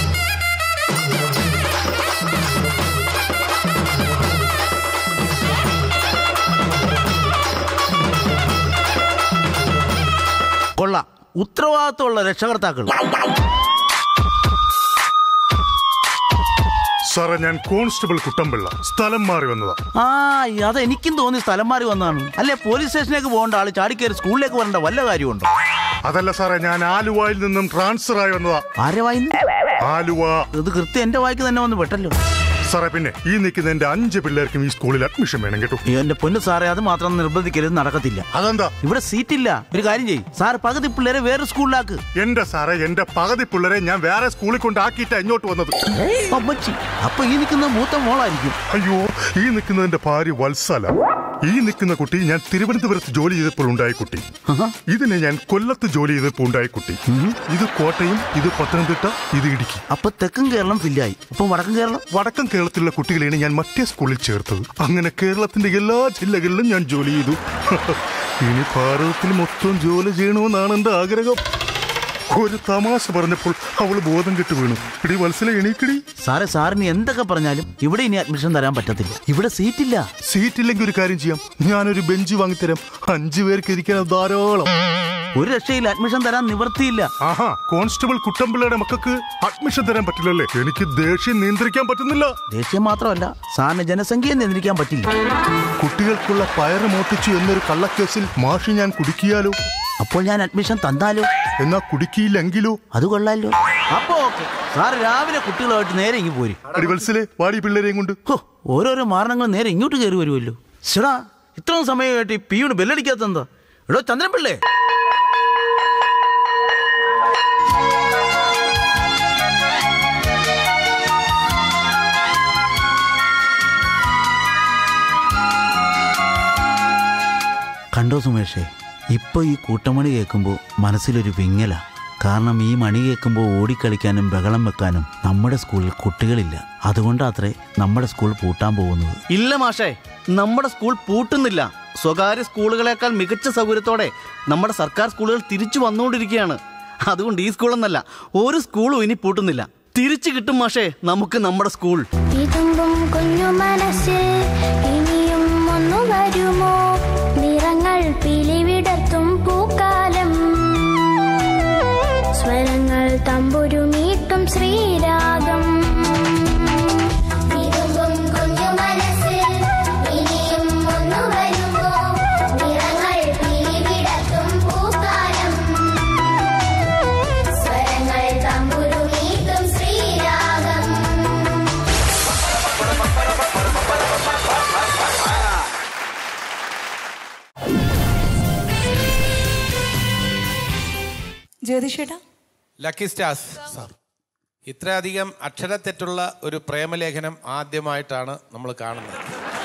കൊള്ളാം. ഉത്തരവാദിത്തമുള്ള രക്ഷകർത്താക്കൾ. സാറേ ഞാൻ കോൺസ്റ്റബിൾ കുട്ടമ്പിള്ള, സ്ഥലം മാറി വന്നതാ. അത് എനിക്കും തോന്നി സ്ഥലം മാറി വന്നതാണ്. അല്ലെ പോലീസ് സ്റ്റേഷനിലേക്ക് പോകേണ്ട ആള് ചാടിക്കേറി സ്കൂളിലേക്ക് വരേണ്ട വല്ല കാര്യമുണ്ടോ? അതല്ല സാറേ, ഞാൻ ആലുവയിൽ നിന്നും ട്രാൻസ്ഫർ ആയി വന്നതാ. ആരെ വായിന്ന്? ആലുവ. ഇത് കൃത്യം എന്റെ വായിക്ക് തന്നെ വന്ന് പെട്ടല്ലോ സാറേ. പിന്നെ ഈ നിൽക്കുന്ന എന്റെ 5 പിള്ളേർക്കും ഈ സ്കൂളിൽ അഡ്മിഷൻ വേണം കേട്ടോ. എന്റെ പൊന്നു സാറേ, അത് മാത്രം നിർബന്ധിക്കരുത്, നടക്കത്തില്ല. അതെന്താ? ഇവിടെ സീറ്റില്ല. ഒരു കാര്യം ചെയ്യും സാർ, പകുതി പിള്ളേരെ വേറെ സ്കൂളിലാക്ക്. എന്റെ സാറേ, എന്റെ പകുതി പിള്ളേരെ ഞാൻ വേറെ സ്കൂളിൽ കൊണ്ടാക്കിയിട്ടാ ഇങ്ങോട്ട് വന്നത്. അപ്പൊ ഈ നിൽക്കുന്ന മൂത്ത മോളായിരിക്കും. അയ്യോ, ഈ നിൽക്കുന്നതിന്റെ ഭാര്യ വത്സല. ഈ നിൽക്കുന്ന കുട്ടി ഞാൻ തിരുവനന്തപുരത്ത് ജോലി ചെയ്തപ്പോൾ ഉണ്ടായ കുട്ടി. ഇതിനെ ഞാൻ കൊല്ലത്ത് ജോലി ചെയ്തപ്പോൾ ഉണ്ടായ കുട്ടി. ഇത് കോട്ടയം, ഇത് പത്തനംതിട്ട, ഇത് ഇടുക്കി. അപ്പൊ തെക്കൻ കേരളം ഫില്ലായി. അപ്പൊ വടക്കൻ കേരളം? വടക്കൻ കേരളത്തിലുള്ള കുട്ടികളെയാണ് ഞാൻ മറ്റേ സ്കൂളിൽ ചേർത്തത്. അങ്ങനെ കേരളത്തിന്റെ എല്ലാ ജില്ലകളിലും ഞാൻ ജോലി ചെയ്തു. ഇനി ഭാരതത്തിൽ മൊത്തം ജോലി ചെയ്യണമെന്നാണ് എന്റെ ആഗ്രഹം. ഒരു തമാശ പറഞ്ഞപ്പോൾ അവള് ബോധം കെട്ട് വീണു. ഇടി വത്സല, എണീക്കടി. സാറേ, സാറിന് എന്തൊക്കെ പറഞ്ഞാലും ഇവിടെ ഇനി അഡ്മിഷൻ തരാൻ പറ്റത്തില്ല. ഇവിടെ സീറ്റില്ല. സീറ്റില്ലെങ്കിൽ ഒരു കാര്യം ചെയ്യാം, ഞാനൊരു ബെഞ്ച് വാങ്ങിത്തരാം. 5 പേർക്ക് ഇരിക്കാൻ ധാരാളം. ഒരു രക്ഷയിൽ അഡ്മിഷൻ തരാൻ നിവർത്തിയില്ല. ആഹാ, കോൺസ്റ്റബിൾ കുട്ടമ്പിള്ളയുടെ മക്കൾക്ക് അഡ്മിഷൻ തരാൻ പറ്റില്ലല്ലേ? എനിക്ക് ദേഷ്യം നിയന്ത്രിക്കാൻ പറ്റുന്നില്ല. ദേഷ്യം മാത്രമല്ല, സാറിന് ജനസംഖ്യയെ നിയന്ത്രിക്കാൻ പറ്റില്ല. കുട്ടികൾക്കുള്ള പയറ് മോട്ടിച്ചു എന്നൊരു കള്ളക്കേസിൽ മാഷി ഞാൻ കുടുക്കിയാലോ? അപ്പോൾ ഞാൻ അഡ്മിഷൻ തന്നാലോ? എന്നാ കുടുക്കിയില്ലെങ്കിലോ? അത് കൊള്ളാലോ. അപ്പൊ ഓക്കെ, സാറ് രാവിലെ കുട്ടികളുമായിട്ട് നേരെ ഇങ്ങ് പോരും. അടിവത്സലെ, വാടി പിള്ളേരെയും കൊണ്ട്. ഓരോരോ മാരണങ്ങൾ നേരെ ഇങ്ങോട്ട് കയറി വരുമല്ലോ. ചേടാ, ഇത്രയും സമയമായിട്ട് ഈ പിയൂണ് ബെല്ലടിക്കാത്തെന്താ? എടോ ചന്ദ്രൻ പിള്ളേ. കണ്ടോ സുമേഷേ, ഇപ്പൊ ഈ കൂട്ടമണി കേൾക്കുമ്പോൾ മനസ്സിലൊരു വിങ്ങല. കാരണം ഈ മണി കേൾക്കുമ്പോൾ ഓടിക്കളിക്കാനും ബഹളം വെക്കാനും നമ്മുടെ സ്കൂളിൽ കുട്ടികളില്ല. അതുകൊണ്ടാത്രേ നമ്മുടെ സ്കൂൾ പൂട്ടാൻ പോകുന്നത്. ഇല്ല മാഷേ, നമ്മുടെ സ്കൂൾ പൂട്ടുന്നില്ല. സ്വകാര്യ സ്കൂളുകളെക്കാൾ മികച്ച സൗകര്യത്തോടെ നമ്മുടെ സർക്കാർ സ്കൂളുകൾ തിരിച്ചു വന്നുകൊണ്ടിരിക്കുകയാണ്. അതുകൊണ്ട് ഈ സ്കൂളെന്നല്ല, ഒരു സ്കൂളും ഇനി പൂട്ടുന്നില്ല. തിരിച്ചു കിട്ടും മാഷേ നമുക്ക് നമ്മുടെ സ്കൂൾ. കുഞ്ഞു മനസ്സിൽ ഇനിയും ഒന്നു വരുമോ? നിറങ്ങൾ പിലിവിടർത്തും പൂക്കാലം, സ്വരങ്ങൾ തമ്പുരുമീട്ടും ശ്രീരാഗം. കുഞ്ഞു മനസ്സിൽ ഇനിയും ഒന്നു വരുമോ? നിറങ്ങൾ പിലിവിടർത്തും പൂക്കാലം, സ്വരങ്ങൾ തമ്പുരുമീട്ടും ശ്രീരാഗം. ജ്യോതിഷേട്ടാ, ലക്കി സ്റ്റാർസ്, ഇത്രയധികം അക്ഷരത്തെറ്റുള്ള ഒരു പ്രേമലേഖനം ആദ്യമായിട്ടാണ് നമ്മൾ കാണുന്നത്.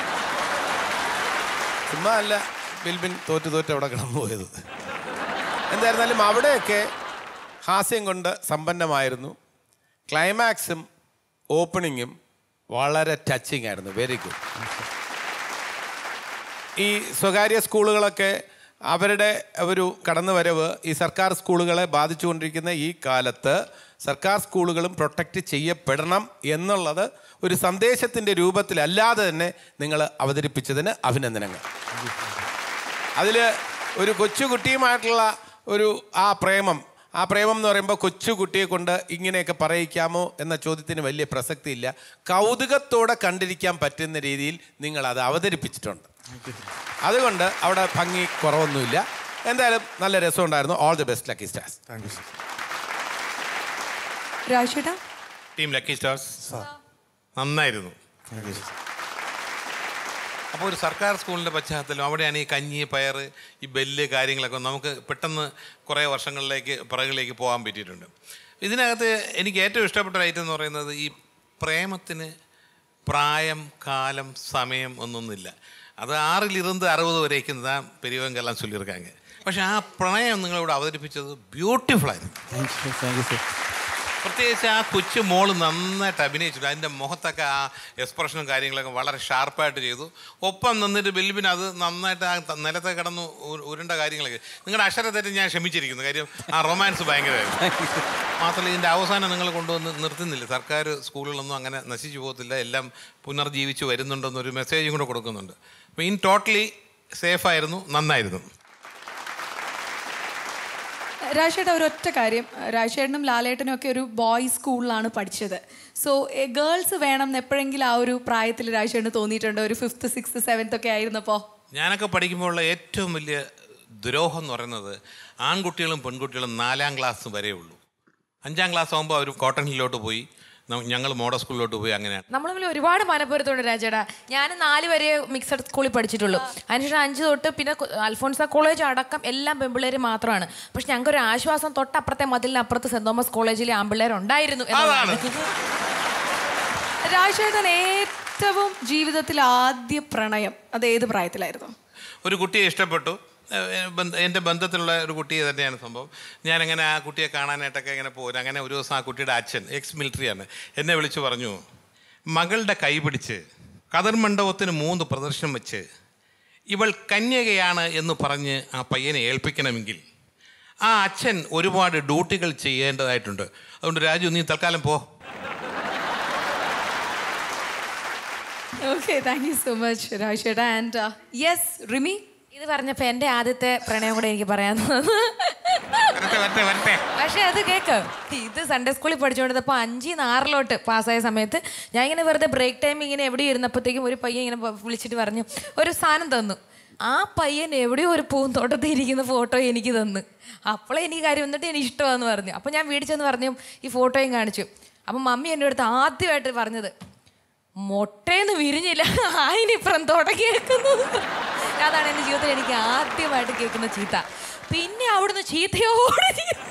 ചുമ്മാ അല്ല ബിൽബിൻ തോറ്റ് അവിടെ കിടന്നു പോയത്. എന്തായിരുന്നാലും അവിടെയൊക്കെ ഹാസ്യം കൊണ്ട് സമ്പന്നമായിരുന്നു. ക്ലൈമാക്സും ഓപ്പണിങ്ങും വളരെ ടച്ചിങ് ആയിരുന്നു. Very good. ഈ സ്വകാര്യ സ്കൂളുകളൊക്കെ അവരുടെ ഒരു കടന്നുവരവ് ഈ സർക്കാർ സ്കൂളുകളെ ബാധിച്ചുകൊണ്ടിരിക്കുന്ന ഈ കാലത്ത് സർക്കാർ സ്കൂളുകളും പ്രൊട്ടക്റ്റ് ചെയ്യപ്പെടണം എന്നുള്ളത് ഒരു സന്ദേശത്തിൻ്റെ രൂപത്തിലല്ലാതെ തന്നെ നിങ്ങൾ അവതരിപ്പിച്ചതിന് അഭിനന്ദനങ്ങൾ. അതിൽ ഒരു കൊച്ചുകുട്ടിയുമായിട്ടുള്ള ഒരു ആ പ്രേമം എന്ന് പറയുമ്പോൾ കൊച്ചുകുട്ടിയെ കൊണ്ട് ഇങ്ങനെയൊക്കെ പറയിക്കാമോ എന്ന ചോദ്യത്തിന് വലിയ പ്രസക്തിയില്ല. കൗതുകത്തോടെ കണ്ടിരിക്കാൻ പറ്റുന്ന രീതിയിൽ നിങ്ങളത് അവതരിപ്പിച്ചിട്ടുണ്ട്. അതുകൊണ്ട് അവിടെ ഭംഗി കുറവൊന്നുമില്ല. എന്തായാലും നല്ല രസമുണ്ടായിരുന്നു. All the best lucky stars. Thank you sir. രാജേട്ടാ, ടീം ലക്കി സ്റ്റാർസ് നന്നായിരുന്നു. അപ്പോൾ ഒരു സർക്കാർ സ്കൂളിൻ്റെ പശ്ചാത്തലം അവിടെയാണ് ഈ കഞ്ഞി പയർ ഈ ബെല്ല് കാര്യങ്ങളൊക്കെ നമുക്ക് പെട്ടെന്ന് കുറേ വർഷങ്ങളിലേക്ക് പിറകിലേക്ക് പോകാൻ പറ്റിയിട്ടുണ്ട്. ഇതിനകത്ത് എനിക്ക് ഏറ്റവും ഇഷ്ടപ്പെട്ട ഒരു ഐറ്റം എന്ന് പറയുന്നത് ഈ പ്രേമത്തിന് പ്രായം കാലം സമയം ഒന്നൊന്നുമില്ല. അത് 6லிருந்து 60 വരേക്കും தான் பெரியவங்கெல்லாம் சொல்லியிருக்காங்க. പക്ഷേ ആ പ്രണയം നിങ്ങളിവിടെ അവതരിപ്പിച്ചത് ബ്യൂട്ടിഫുള്ളായിരുന്നു. പ്രത്യേകിച്ച് ആ കൊച്ചു മോള് നന്നായിട്ട് അഭിനയിച്ചിട്ടുണ്ട്. അതിൻ്റെ മുഖത്തൊക്കെ ആ എക്സ്പ്രഷനും കാര്യങ്ങളൊക്കെ വളരെ ഷാർപ്പായിട്ട് ചെയ്തു. ഒപ്പം നിന്നിട്ട് ബെൽബിൻ അത് നന്നായിട്ട് ആ നിലത്തെ കിടന്ന് ഉരുണ്ട കാര്യങ്ങളൊക്കെ. നിങ്ങളുടെ അക്ഷരത്തെറ്റ് ഞാൻ ക്ഷമിച്ചിരിക്കുന്നു. കാര്യം ആ റൊമാൻസ് ഭയങ്കരമായിരുന്നു. മാത്രമല്ല ഇതിൻ്റെ അവസാനം നിങ്ങൾ കൊണ്ടുവന്ന് നിർത്തുന്നില്ല. സർക്കാർ സ്കൂളുകളൊന്നും അങ്ങനെ നശിച്ചു പോകത്തില്ല, എല്ലാം പുനർജീവിച്ച് വരുന്നുണ്ടെന്നൊരു മെസ്സേജും കൂടെ കൊടുക്കുന്നുണ്ട്. അപ്പോൾ ഇൻ ടോട്ടലി സേഫായിരുന്നു, നന്നായിരുന്നു. രാജേട്ട ഒരൊറ്റ കാര്യം, രാജേട്ടനും ലാലേട്ടനും ഒക്കെ ഒരു ബോയ്സ് സ്കൂളിലാണ് പഠിച്ചത്. സോ ഗേൾസ് വേണം എന്ന് എപ്പോഴെങ്കിലും ആ ഒരു പ്രായത്തിൽ രാജേട്ടന് തോന്നിയിട്ടുണ്ടോ? ഒരു 5th 6th 7th ഒക്കെ ആയിരുന്നപ്പോൾ? ഞാനൊക്കെ പഠിക്കുമ്പോഴുള്ള ഏറ്റവും വലിയ ദ്രോഹം എന്ന് പറയുന്നത് ആൺകുട്ടികളും പെൺകുട്ടികളും 4ാം ക്ലാസ് വരെ ഉള്ളൂ. 5ാം ക്ലാസ് ആകുമ്പോൾ അവർ കോട്ടൺ ഹില്ലോട്ട് പോയി, ഞങ്ങൾ മോഡൽ സ്കൂളിലോട്ട് പോയി. അങ്ങനെയാണ് നമ്മൾ തമ്മിൽ ഒരുപാട് മനപ്പുറത്തുണ്ട് രാജേട്ടാ. ഞാൻ 4 വരെ മിക്സഡ് സ്കൂളിൽ പഠിച്ചിട്ടുള്ളൂ. അതിനുശേഷം 5 തൊട്ട് പിന്നെ അൽഫോൺസ കോളേജ് അടക്കം എല്ലാം പെൺപിള്ളേർ മാത്രമാണ്. പക്ഷെ ഞങ്ങൾക്ക് ഒരു ആശ്വാസം, തൊട്ടപ്പുറത്തെ മതിലിനപ്പുറത്ത് സെന്റ് തോമസ് കോളേജിലെ ആൺപിള്ളേരുണ്ടായിരുന്നു. രാജേട്ടൻ ഏറ്റവും ജീവിതത്തിൽ ആദ്യ പ്രണയം അത് ഏത് പ്രായത്തിലായിരുന്നു? ഒരു കുട്ടിയെ ഇഷ്ടപ്പെട്ടു. എൻ്റെ ബന്ധത്തിലുള്ള ഒരു കുട്ടി തന്നെയാണ് സംഭവം. ഞാനങ്ങനെ ആ കുട്ടിയെ കാണാനായിട്ടൊക്കെ ഇങ്ങനെ പോകും. അങ്ങനെ ഒരു ദിവസം ആ കുട്ടിയുടെ അച്ഛൻ എക്സ് മിലിറ്ററിയാണ്, എന്നെ വിളിച്ചു പറഞ്ഞു, മകളുടെ കൈ പിടിച്ച് കതിർ മണ്ഡപത്തിന് 3 പ്രദർശനം വെച്ച് ഇവൾ കന്യകയാണ് എന്ന് പറഞ്ഞ് ആ പയ്യനെ ഏൽപ്പിക്കണമെങ്കിൽ ആ അച്ഛൻ ഒരുപാട് ഡ്യൂട്ടികൾ ചെയ്യേണ്ടതായിട്ടുണ്ട്. അതുകൊണ്ട് രാജു, നീ തൽക്കാലം പോ. Okay, thank you so much, Rajsheta. And yes, Rimi? ഇത് പറഞ്ഞപ്പോൾ എൻ്റെ ആദ്യത്തെ പ്രണയം കൂടെ എനിക്ക് പറയാൻ തോന്നുന്നു. പക്ഷെ അത് കേക്ക്, ഇത് സൺഡേ സ്കൂളിൽ പഠിച്ചുകൊണ്ടിരുന്നപ്പോൾ 5ന്ന് 6 പാസ്സായ സമയത്ത് ഞാൻ ഇങ്ങനെ വെറുതെ ബ്രേക്ക് ടൈം ഇങ്ങനെ എവിടെ ഇരുന്നപ്പോഴത്തേക്കും ഒരു പയ്യൻ ഇങ്ങനെ വിളിച്ചിട്ട് പറഞ്ഞു, ഒരു സാധനം തന്നു. ആ പയ്യൻ എവിടെയോ ഒരു പൂന്തോട്ടത്തിൽ ഇരിക്കുന്ന ഫോട്ടോ എനിക്ക് തന്നു. അപ്പോഴേ എനിക്ക് കാര്യം വന്നിട്ട് എനിക്ക് ഇഷ്ടമാണെന്ന് പറഞ്ഞു. അപ്പോൾ ഞാൻ വീട്ടിൽ ചെന്ന് പറഞ്ഞു, ഈ ഫോട്ടോയും കാണിച്ചു. അപ്പം മമ്മി എൻ്റെ അടുത്ത് ആദ്യമായിട്ട് പറഞ്ഞത്, മൊട്ടേന്ന് വിരിഞ്ഞില്ല, അതിനിപ്പുറം തുടങ്ങിയേക്കുന്നു. അതാണ് എൻ്റെ ജീവിതത്തിൽ എനിക്ക് ആദ്യമായിട്ട് കേൾക്കുന്ന ചീത്ത. പിന്നെ അവിടുന്ന് ചീത്തയോടെ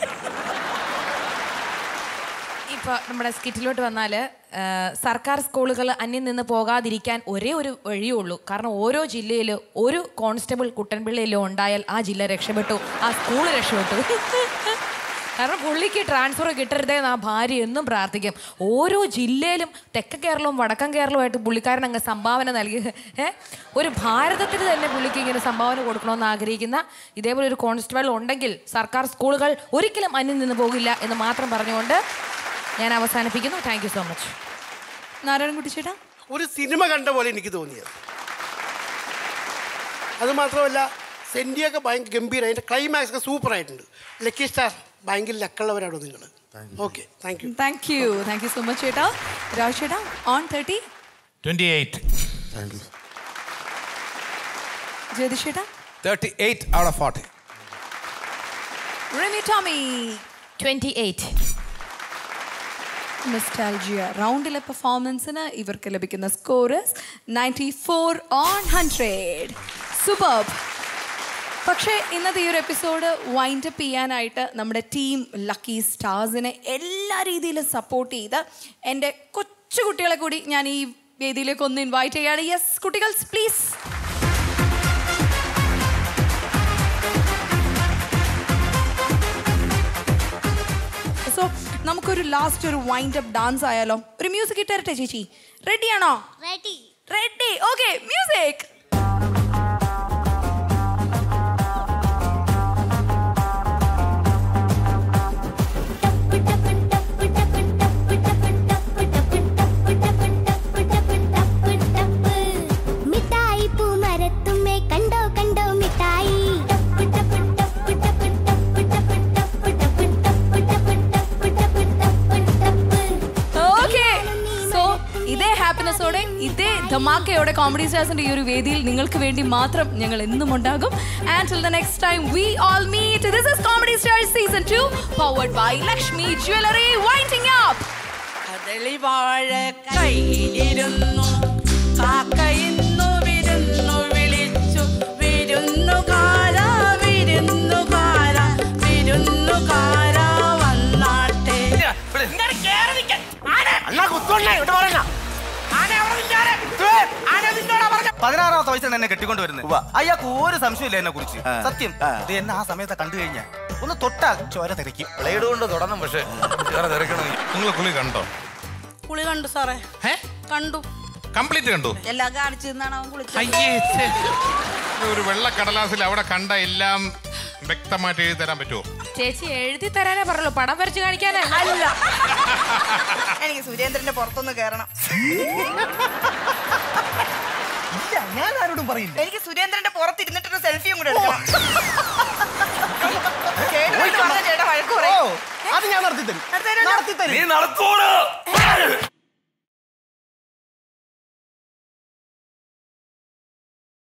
ഇപ്പൊ നമ്മുടെ സ്കിറ്റിലോട്ട് വന്നാൽ, സർക്കാർ സ്കൂളുകൾ അന്യം നിന്ന് പോകാതിരിക്കാൻ ഒരേ ഒരു വഴിയേ ഉള്ളൂ. കാരണം ഓരോ ജില്ലയിൽ ഒരു കോൺസ്റ്റബിൾ കുട്ടൻപിള്ളിയിലോ ഉണ്ടായാൽ ആ ജില്ല രക്ഷപ്പെട്ടു, ആ സ്കൂൾ രക്ഷപ്പെട്ടു. കാരണം പുള്ളിക്ക് ട്രാൻസ്ഫർ കിട്ടരുതേന്ന് ആ ഭാര്യ എന്നും പ്രാർത്ഥിക്കും. ഓരോ ജില്ലയിലും തെക്കൻ കേരളവും വടക്കൻ കേരളവുമായിട്ട് പുള്ളിക്കാരൻ അങ്ങ് സംഭാവന നൽകി. ഒരു ഭാരതത്തിന് തന്നെ പുള്ളിക്ക് ഇങ്ങനെ സംഭാവന കൊടുക്കണമെന്ന് ആഗ്രഹിക്കുന്ന ഇതേപോലെ ഒരു കോൺസ്റ്റബിൾ ഉണ്ടെങ്കിൽ സർക്കാർ സ്കൂളുകൾ ഒരിക്കലും അന്യം നിന്ന് പോകില്ല എന്ന് മാത്രം പറഞ്ഞുകൊണ്ട് ഞാൻ അവസാനിപ്പിക്കുന്നു. Thank you so much. Narayanankutty ചേട്ടാ, ഒരു സിനിമ കണ്ട പോലെ എനിക്ക് തോന്നിയത്. അതുമാത്രമല്ല സെൻഡിയൊക്കെ ഭയങ്കര ഗംഭീരം, അതിൻ്റെ ക്ലൈമാക്സ് ഒക്കെ സൂപ്പറായിട്ടുണ്ട്. ലക്കി സ്റ്റാർ, ഭയങ്കര ലക്കുള്ളവരാണോ നിങ്ങൾ? Okay, thank you. Thank you, thank you so much ചേട്ടാ. രാജ് ചേട്ടാ, ഓൺ 30. 28. Thank you. ജ്യോതിഷ് ചേട്ടാ, 38 out of 40. Rimi Tomy, 28. Nostalgia റൗണ്ടിലെ പെർഫോമൻസിന് ഇവർക്ക് ലഭിക്കുന്ന സ്കോർ 94 on 100. സൂപ്പർബ്. പക്ഷേ ഇന്നത്തെ ഈ ഒരു എപ്പിസോഡ് വൈൻഡപ്പ് ചെയ്യാനായിട്ട് നമ്മുടെ ടീം ലക്കി സ്റ്റാർസിനെ എല്ലാ രീതിയിലും സപ്പോർട്ട് ചെയ്ത് എൻ്റെ കൊച്ചു കുട്ടികളെ കൂടി ഞാൻ ഈ വേദിയിലേക്ക് ഒന്ന് ഇൻവൈറ്റ് ചെയ്യുകയാണ്. യെസ് കുട്ടികൾ, പ്ലീസ്. സോ നമുക്കൊരു ലാസ്റ്റ് ഒരു വൈൻഡപ്പ് ഡാൻസ് ആയാലോ? ഒരു മ്യൂസിക് ഇട്ടരട്ടെ ചേച്ചി? റെഡിയാണോ? റെഡി. റെഡി. Okay, music. ഇതേ ധമാക്കയോടെ കോമഡി സ്റ്റാർസിന്റെ ഈ ഒരു വേദിയിൽ നിങ്ങൾക്ക് വേണ്ടി മാത്രം ഞങ്ങൾ എന്നും ഉണ്ടാകും. And till the next time we all meet, this is Comedy Stars Season 2 powered by Lakshmi Jewelry, winding up. കദളി വാഴ കൈയിലിരുന്നു കാക്കയിന്നു വിരുന്നു വിളിച്ചു, വിരുന്നുകാര വിരുന്നുകാര വിരുന്നുകാര വന്നാട്ടെ. അണ്ണാ കുത്തോണ്ണേ, ഇവിടെ പറഞ്ഞ 16ാമത്തെ വയസ്സിൽ എന്നെ കെട്ടിക്കൊണ്ട് വരുന്നത്. അയാൾക്ക് ഒരു സംശയമില്ല എന്നെ കുറിച്ച്. സത്യം, ഇത് എന്നെ ആ സമയത്ത് കണ്ടു കഴിഞ്ഞാൽ ഒന്ന് തൊട്ടാൽ ചോര തെറിക്കും. ബ്ലേഡ് കൊണ്ട് തുടങ്ങും, പക്ഷേ ചോര തെറിക്കണം. നിങ്ങൾ കുളി കണ്ടോ? കുളി കണ്ടു സാറേ, കണ്ടു, കംപ്ലീറ്റ് കണ്ടു. എല്ലാം കാണിച്ചിരുന്നാണ് അവൻ കുളിച്ചത്. അയ്യേ, ഒരു വെള്ള കടലാസിൽ അവിടെ കണ്ട എല്ലാം വ്യക്തമായിട്ട് എഴുതി തരാൻ പറ്റുമോ? ചേച്ചി എഴുതി തരാനേ പറഞ്ഞല്ലോ, പടം വരച്ച് കാണിക്കാനല്ല. എനിക്ക് സുരേന്ദ്രന്റെ പുറത്തൊന്ന് കയറണം. ഇല്ല, ഞാൻ ആരോടും പറയില്ല. എനിക്ക് സുരേന്ദ്രന്റെ പുറത്തിരുന്നിട്ടൊരു സെൽഫിയും കൂടെ എടുക്കണം. അത് ഞാൻ നടത്തി തരും നീ നടത്തൂടാ